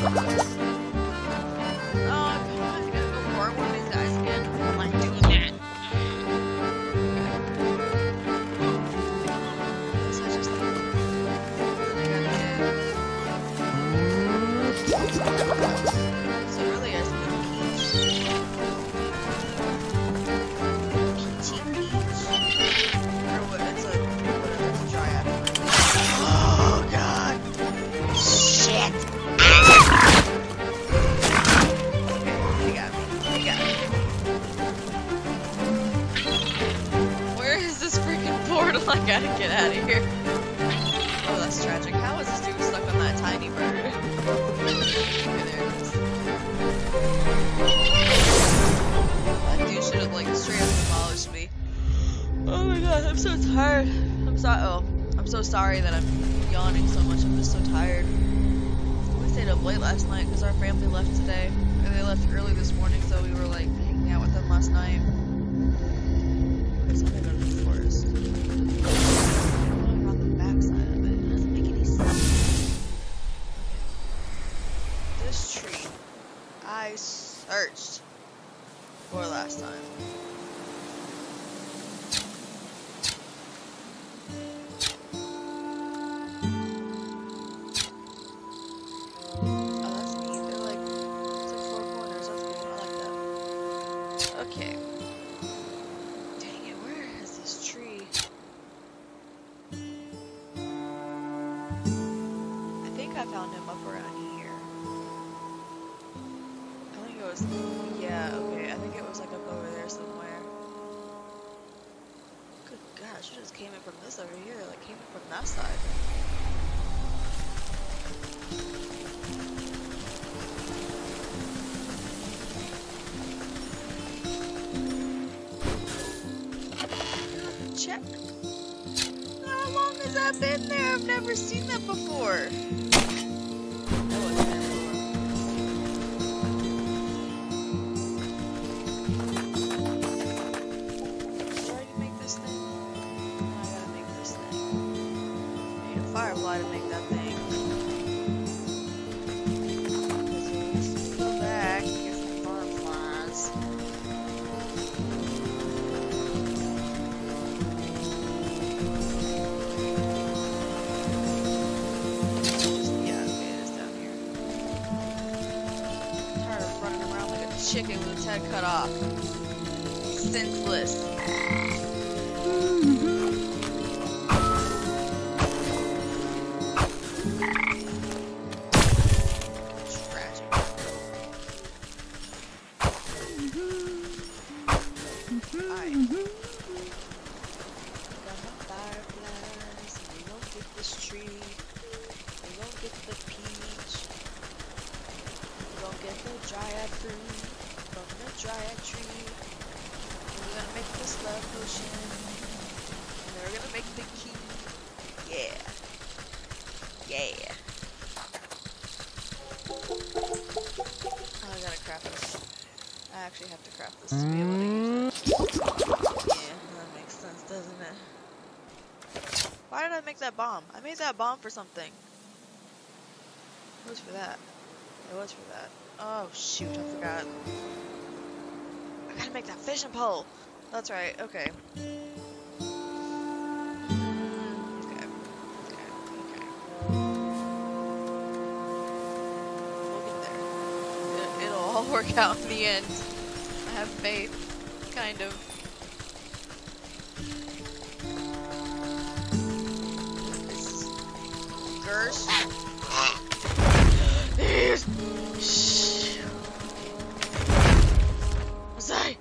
I gotta get out of here. Oh, that's tragic. How is this dude stuck on that tiny bird? Okay, there it is. That dude should have, like, straight up demolished me. Oh my god, I'm so tired. I'm so- oh. I'm so sorry that I'm yawning so much. I'm just so tired. We stayed up late last night because our family left today. And they left early this morning, so we were, like, hanging out with them last night. Okay, so I'm gonna go to the forest. Around the backside of it. It doesn't make any sense. Okay. This tree, I searched for last time. Oh, that's neat. They're like, it's like four corners. That's cool. I like that. Okay. Dang it, where is this tree? I think I found him up around here. I think it was, yeah, okay, I think it was like up over there somewhere. Good gosh, you just came in from this over here, like came in from that side. Check. How long has that been there? I've never seen that before. That wasn't there before. Did I already make this thing? No, I gotta make this thing. I need a firefly to make that thing. Let's go back and get some fireflies. Chicken with its head cut off. Senseless. Tragic. Alright. Got my fireflies. We gon' get this tree. We gon' get the peach. We gon' get the dryad fruit. From the dryad tree, we're gonna make this love potion, and then we're gonna make the key. Yeah, yeah. Oh, I gotta craft this. I actually have to craft this to be able to use it. Yeah, that makes sense, doesn't it? Why did I make that bomb? I made that bomb for something. It was for that. It was for that. Oh shoot, I forgot. I gotta make that fishing pole. That's right, okay. Mm, okay. Okay, okay. We'll get there. It, it'll all work out in the end. I have faith. Kind of. This is Gersh. There's Shh. Zai.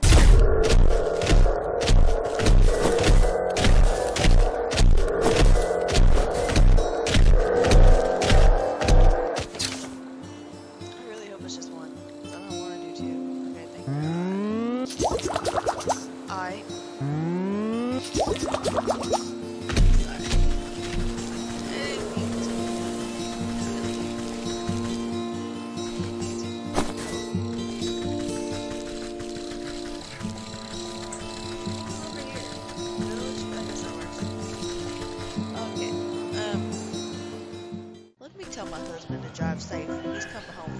I really hope it's just one. I don't want to do two. Okay, thank you. I. Tell my husband to drive safe. He's coming home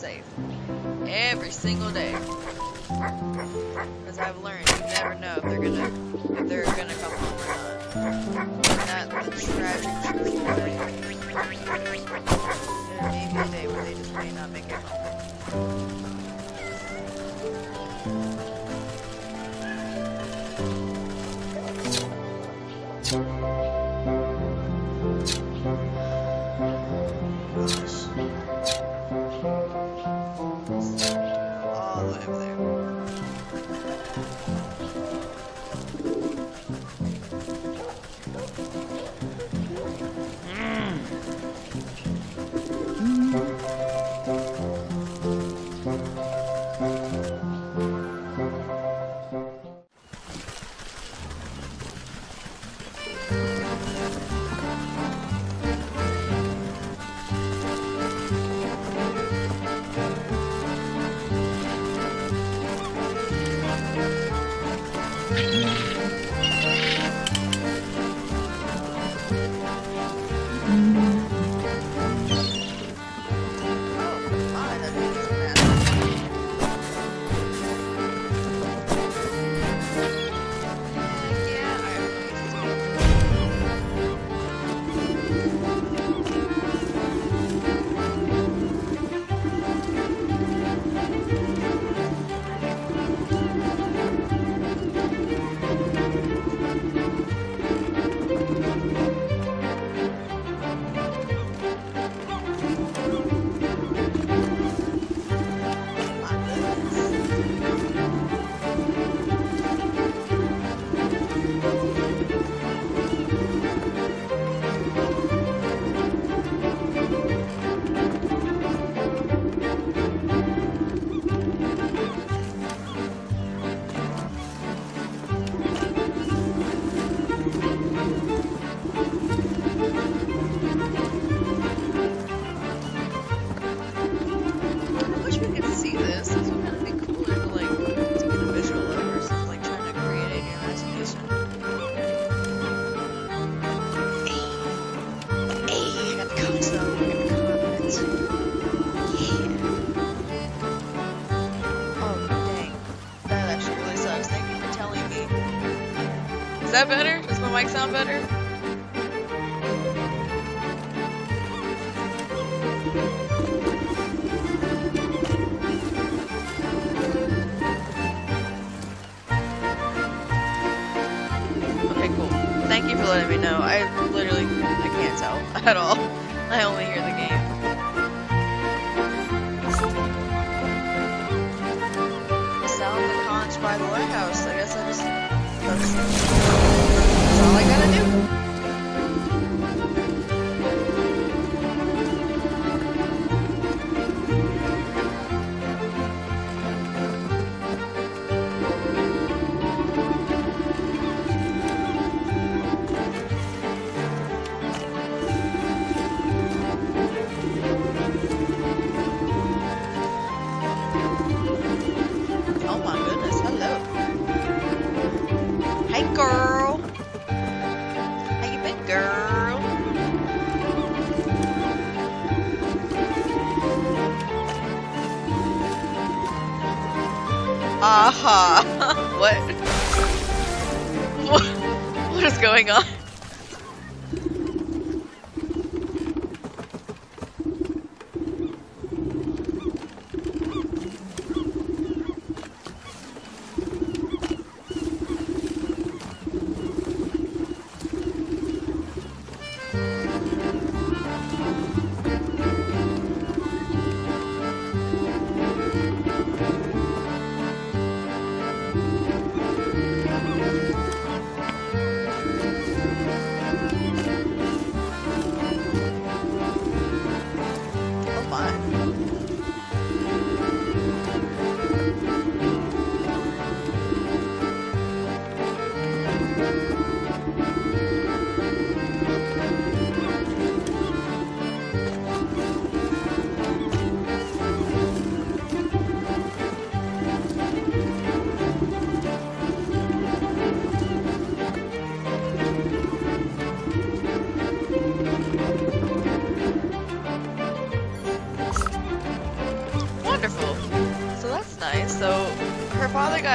safe. Every single day. Because I've learned, you never know if they're gonna, if they're gonna come home or not. Isn't that the tragic truth of life? There may be a day where they just may not make it home. All the way over there. Is that better? Does my mic sound better? Okay, cool. Thank you for letting me know. I literally, I can't tell at all. I only hear the game. Sound the conch by the lighthouse. I guess I just, that's, that's all I gotta do. Girl, how you been, girl? Aha! What? What? What is going on?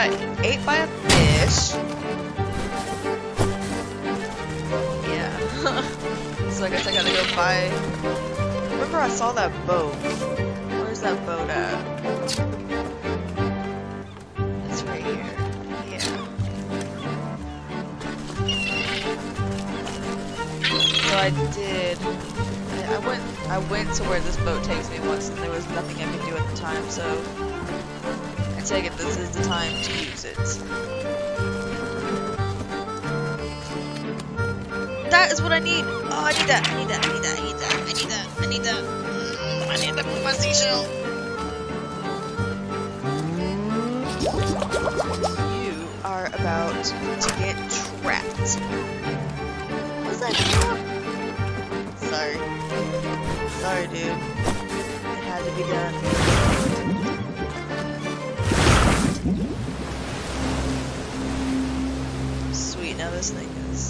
got ate by a fish. Yeah. So I guess I gotta go buy... Remember I saw that boat. Where's that boat at? It's right here. Yeah. So I did... I went I went to where this boat takes me once and there was nothing I could do at the time, so I take it this is the time to use it. That is what I need! Oh, I need that, I need that, I need that, I need that, I need that, I need that. Mm, I need that for my seashell. You are about to get trapped. What's that? Sorry. Sorry, dude. It had to be done. Sweet, now this thing is...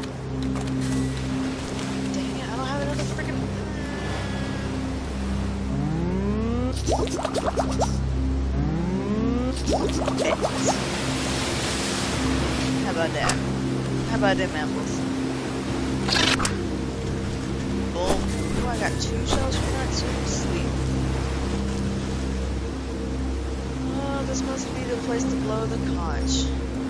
Dang it, I don't have another freaking... How about that? How about them apples? Boom. Oh, I got two shells from that too. Sweet. Oh, this must be the place to blow the conch.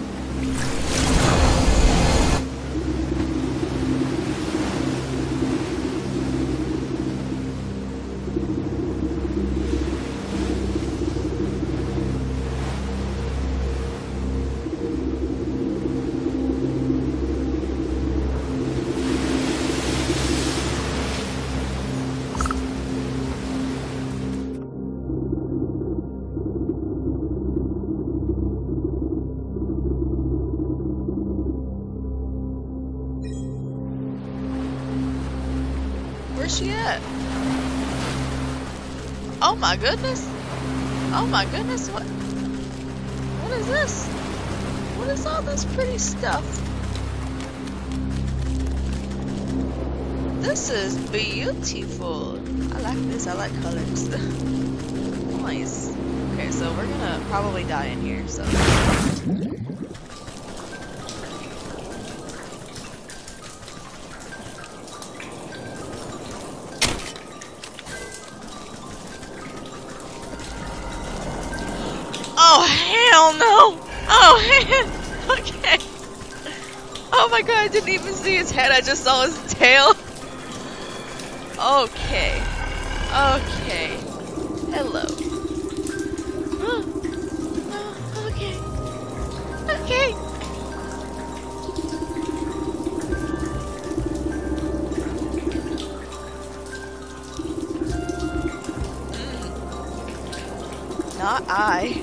Where's she at? Oh my goodness! Oh my goodness! What? What is this? What is all this pretty stuff? This is beautiful. I like this. I like colors. Nice. Okay, so we're gonna probably die in here. So. Oh hell no! Oh hell! Okay. Oh my god! I didn't even see his head. I just saw his tail. Okay. Okay. Hello. Oh. Oh, okay. Okay. Mm. Not I.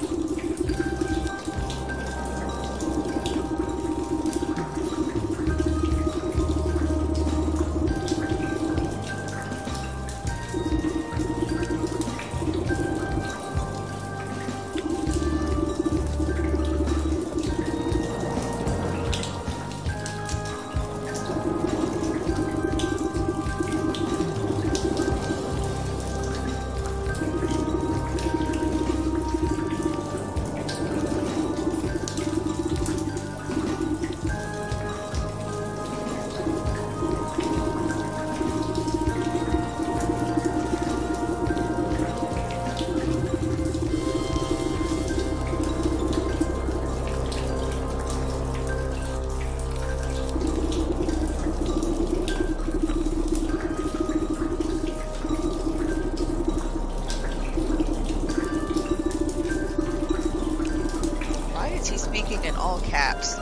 In all caps.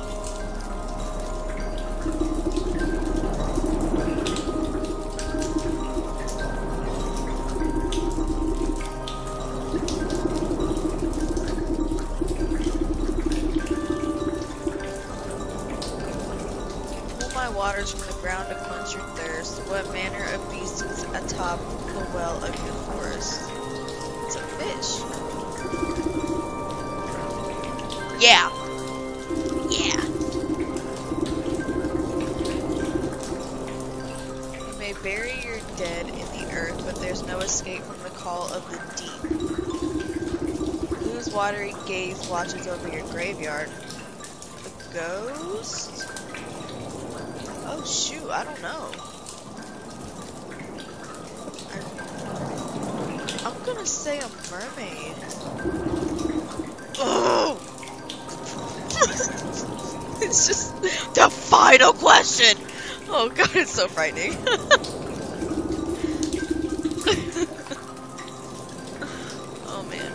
Pull my waters from the ground to quench your thirst. What manner of beast is atop the well of your forest? It's a fish. Yeah. Yeah. You may bury your dead in the earth, but there's no escape from the call of the deep. Lose watery gaze watches over your graveyard. A ghost? Oh shoot, I don't know. I, I'm gonna say a mermaid. Oh! It's just the final question! Oh god, it's so frightening. Oh man.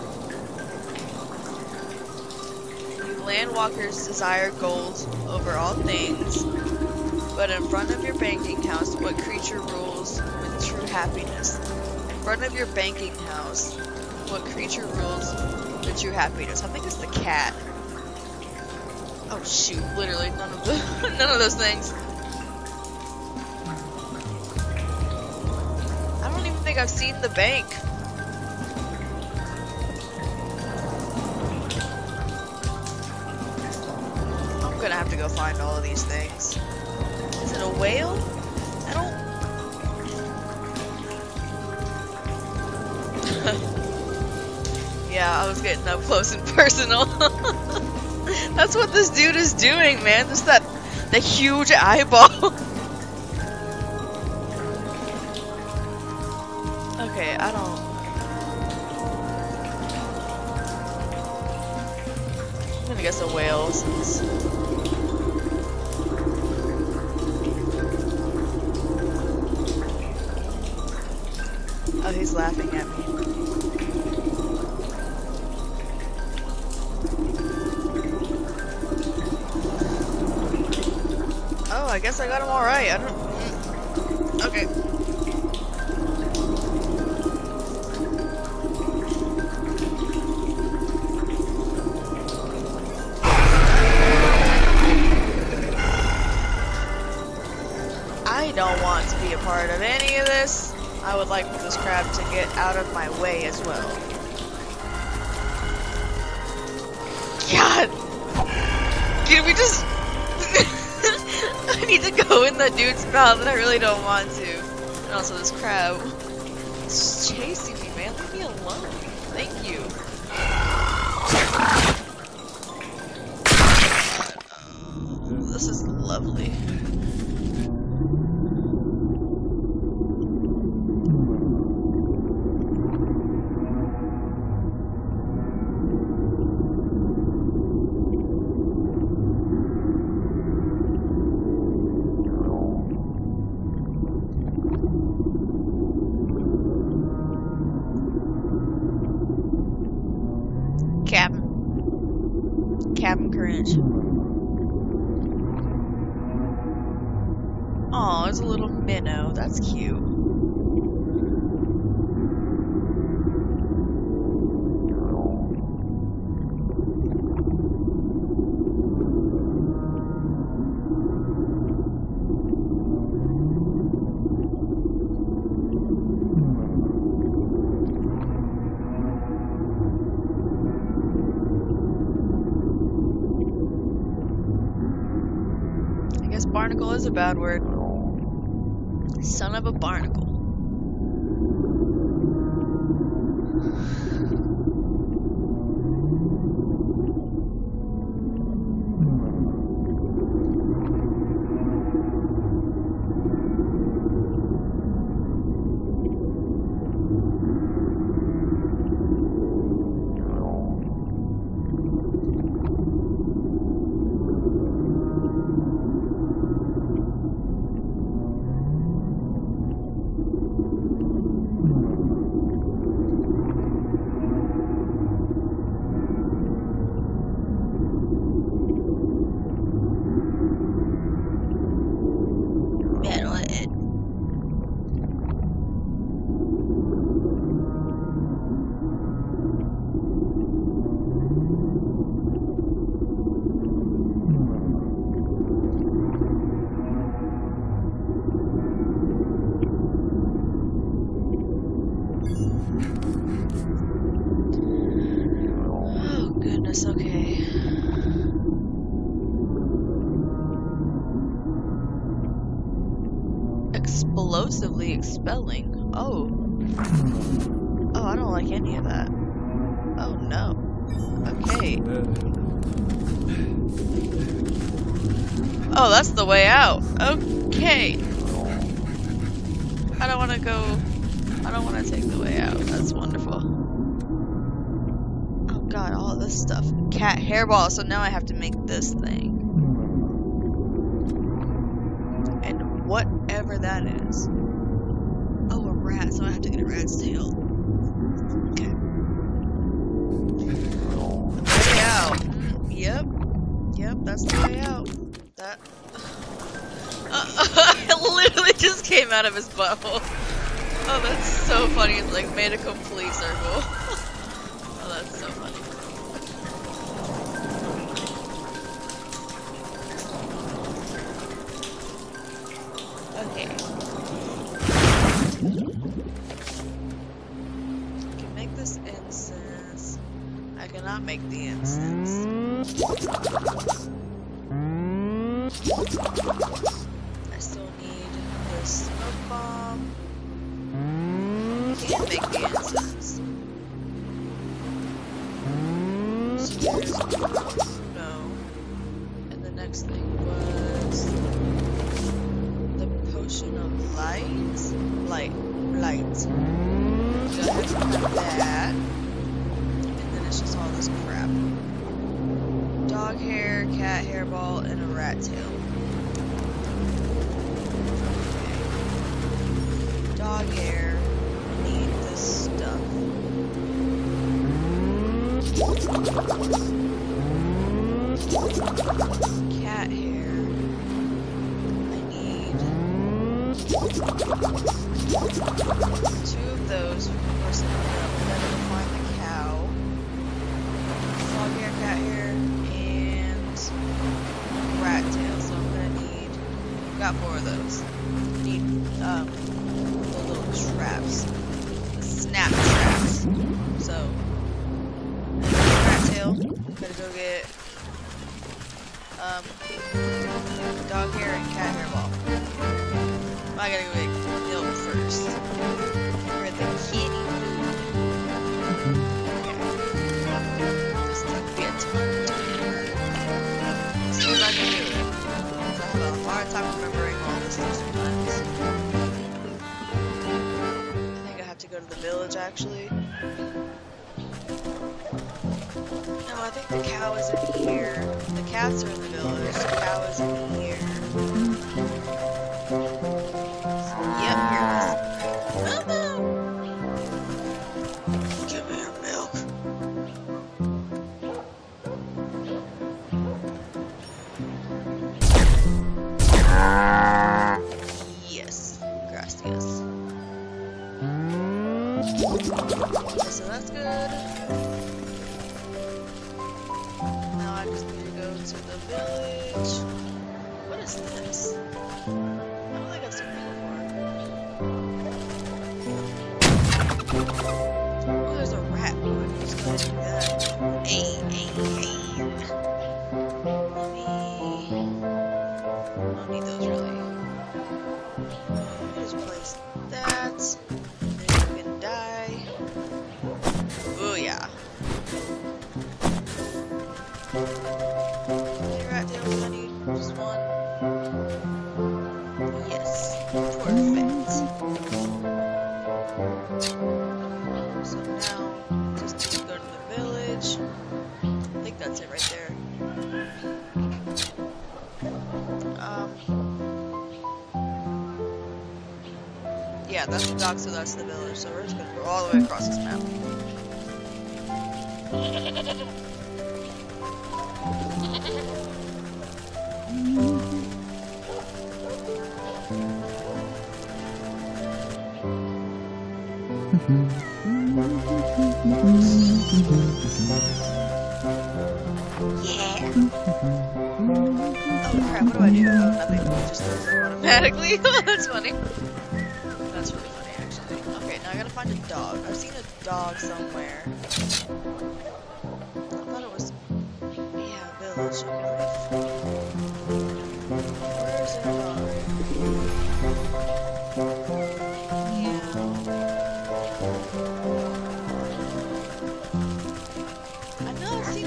You landwalkers desire gold over all things, but in front of your banking house, what creature rules with true happiness? In front of your banking house, what creature rules with true happiness? I think it's the cat. Oh shoot, literally none of the none of those things. I don't even think I've seen the bank. I'm gonna have to go find all of these things. Is it a whale? I don't... Yeah, I was getting up close and personal. That's what this dude is doing, man. Just that, the huge eyeball. Okay, I don't... I'm gonna guess a whale since... Oh, he's laughing at me. Oh, I guess I got him all right. I don't. Okay. I don't want to be a part of any of this. I would like for this crab to get out of my way as well. God! Can we just... I need to go in that dude's mouth and I really don't want to. And also this crab. It's just chasing me, man. Leave me alone. Thank you. Uh, this is lovely. Captain. Captain Courage. Aw, there's a little minnow. That's cute. Barnacle is a bad word. Son of a barnacle. Okay. Explosively expelling. Oh. Oh, I don't like any of that. Oh no. Okay. Oh, that's the way out. Okay. I don't want to go... I don't want to take the way out. That's wonderful. Oh god, all of this stuff. Cat hairball, so now I have to make this thing. And whatever that is. Oh, a rat, so I have to get a rat's tail. Okay. Way out. Mm, yep. Yep, that's the way out. That... Uh, it literally just came out of his butthole. Oh, that's so funny. It's like made a complete circle. Oh, that's so funny. Okay. I can make this incense. I cannot make the incense. I still need this smoke bomb. Can't make the incense. So there's no. And the next thing was the potion of light. Light. Light. So I have to have that. And then it's just all this crap. Dog hair, cat hairball, and a rat tail. Okay. Dog hair. Need this stuff. Cat hair. I need two of those. Of course, I'm gonna find the cow. Dog hair, cat hair, and rat tail. So I'm gonna need. Got four of those. Need um the little traps. Snap traps. So, rat tail. Gotta go get um dog hair and cat hair ball. I gotta go get milk first. Where the kitty food. Okay. This took me a ton to learn. Let's see if I can do it. Because I have a hard time remembering all this stuff sometimes. To go to the village, actually. No, I think the cow is in here. The cats are in the village. The cow is in here. Yep, here it is. Mama! Give me your milk. Yes, gracias. Okay, so that's good. Now I just need to go to the village. What is this? I don't think I've seen that before. Oh, there's a rat. I'm just gonna do that. Hey, hey, hey. Let me... I don't need those really. Just place that. Oh yeah. Hey, rat tails, I need just one. Yes. Perfect. So now, just need to go to the village. I think that's it right there. Um. Yeah, that's the dock, so that's the village. So we're just gonna go all the way across this map. Yeah. Oh crap, what do I do? Oh, nothing. It just does it automatically. That's funny. That's really funny, actually. Okay, now I gotta find a dog. I've seen a dog somewhere. I thought it was... Yeah, village. Okay, where is there a dog? Yeah. I know I've seen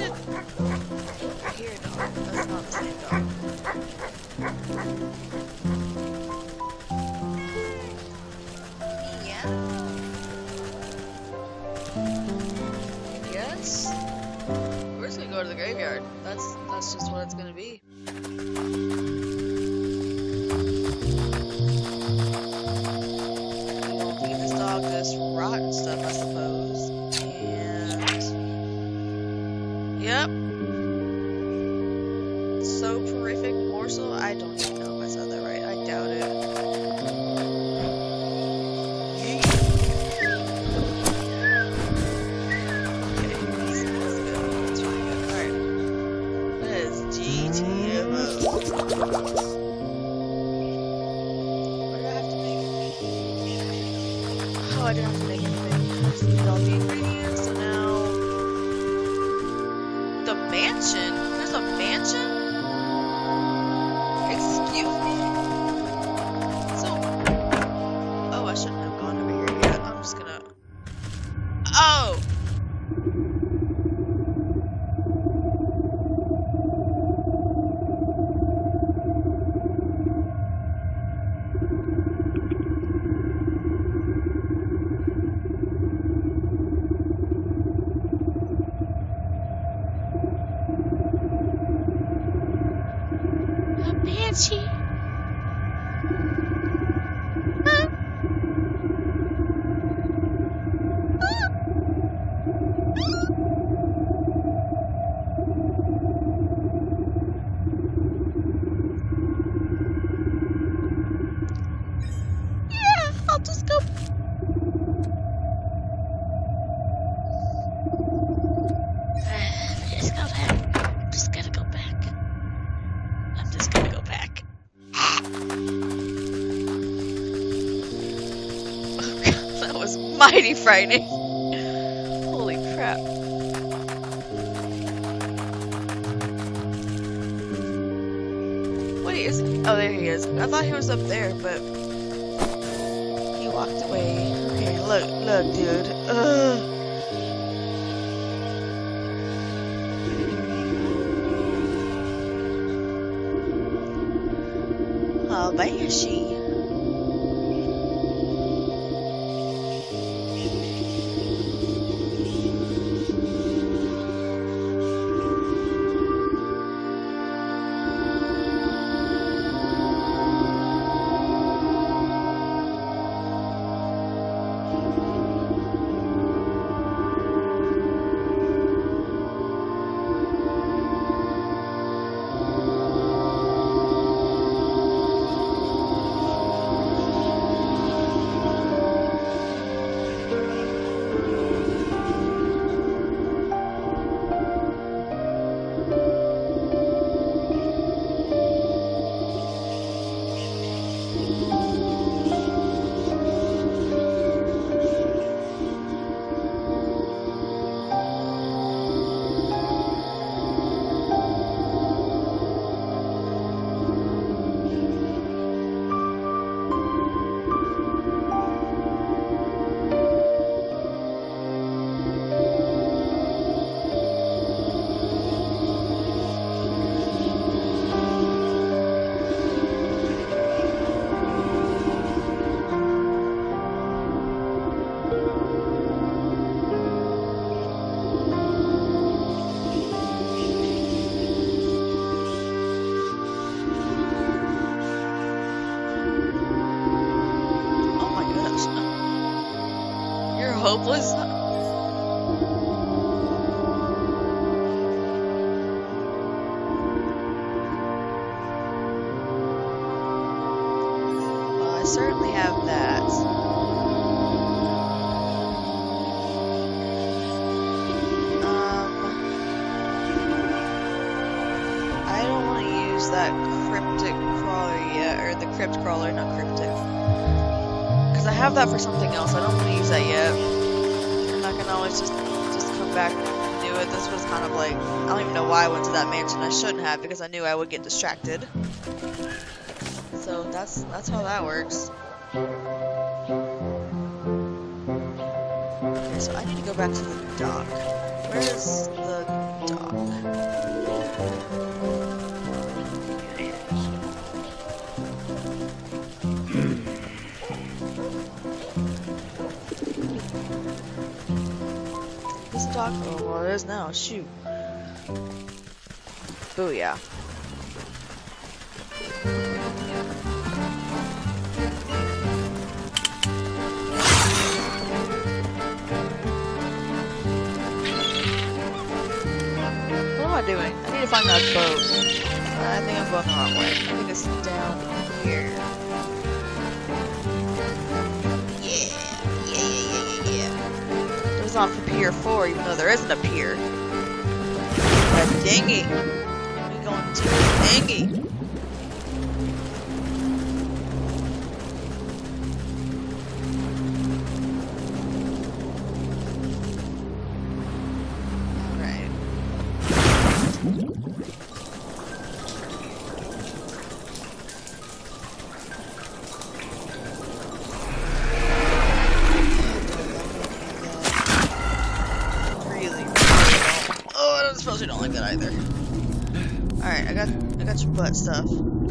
That's not the same dog. Yeah. Yes. We're just gonna go to the graveyard. That's that's just what it's gonna be. We'll feed this dog this rotten stuff, I suppose. And yep. Soporific morsel. I don't even know if I said that right. I doubt it. Oh, I didn't have to make anything. I just needed all the ingredients, so now... The mansion? There's a mansion? Excuse me? So... Oh, I shouldn't have gone over here yet. I'm just gonna... Oh! Banshee. Huh? Yeah, I'll just go. Just go back. I'm just gonna go back. I'm just gonna go back. Oh God, that was mighty frightening. Holy crap. Wait, is it? Oh, there he is. I thought he was up there, but he walked away. Okay, look, look, dude. Ugh. A banshee. Hopeless. Well, I certainly have that. Um, I don't want to use that cryptic crawler yet, or the crypt crawler, not cryptic. Because I have that for something else. I don't want to use that yet. And I can always just just come back and do it. This was kind of like, I don't even know why I went to that mansion. I shouldn't have, because I knew I would get distracted. So that's that's how that works. Okay, so I need to go back to the dock. Where is the dock? talk? Oh, well, it is now. Shoot. Booyah. What am I doing? I need to find that boat. I think I'm going the wrong way. I think it's down here. Yeah, yeah, yeah, yeah, yeah. It was on for Pier four, even though there isn't a pier. A dinghy. We're going to the dinghy. I don't like that either. Alright, I got I got your butt stuff.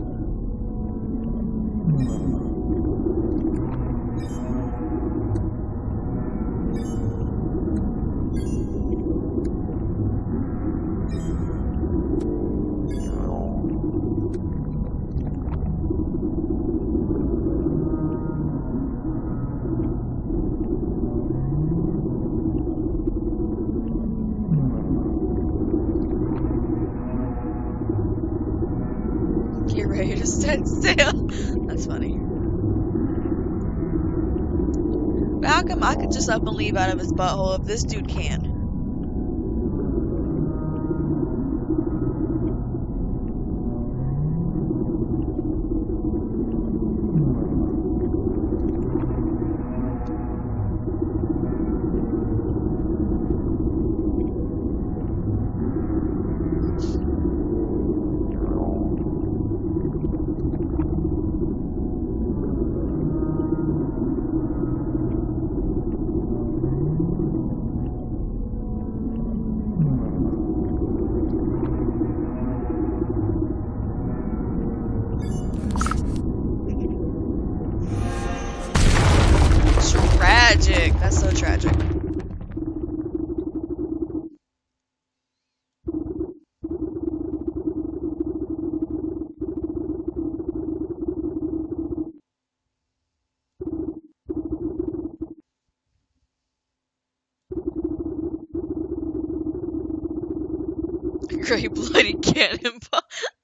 Ready to stand still. That's funny. But how come I could just up and leave out of his butthole if this dude can? Tragic. That's so tragic. Great bloody cannonball.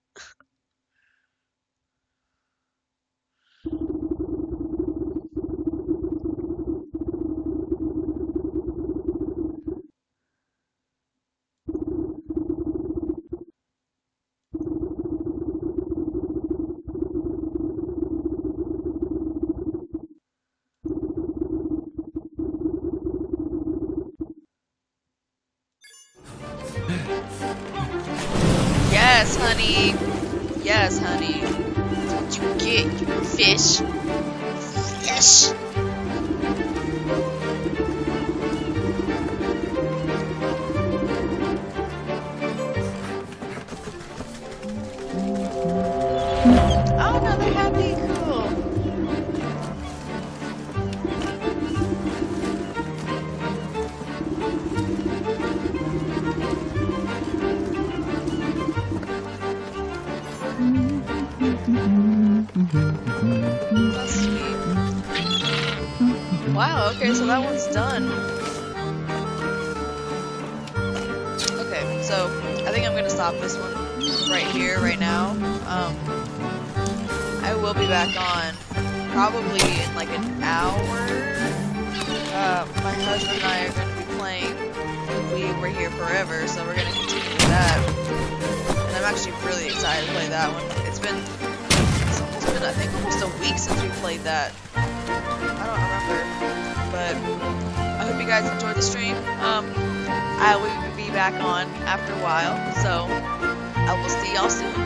Yes, honey. Yes, honey. That's what you get, you fish. Fish. Oh, no, they're happy. Cool. That's sweet. Wow, okay, so that one's done. Okay, so I think I'm gonna stop this one right here, right now. Um, I will be back on probably in like an hour. Uh, my husband and I are gonna be playing We Were Here Forever, so we're gonna continue with that. And I'm actually really excited to play that one. It's been It's been, I think, almost a week since we played that. I don't remember. But I hope you guys enjoyed the stream. Um, I will be back on after a while. So I will see y'all soon.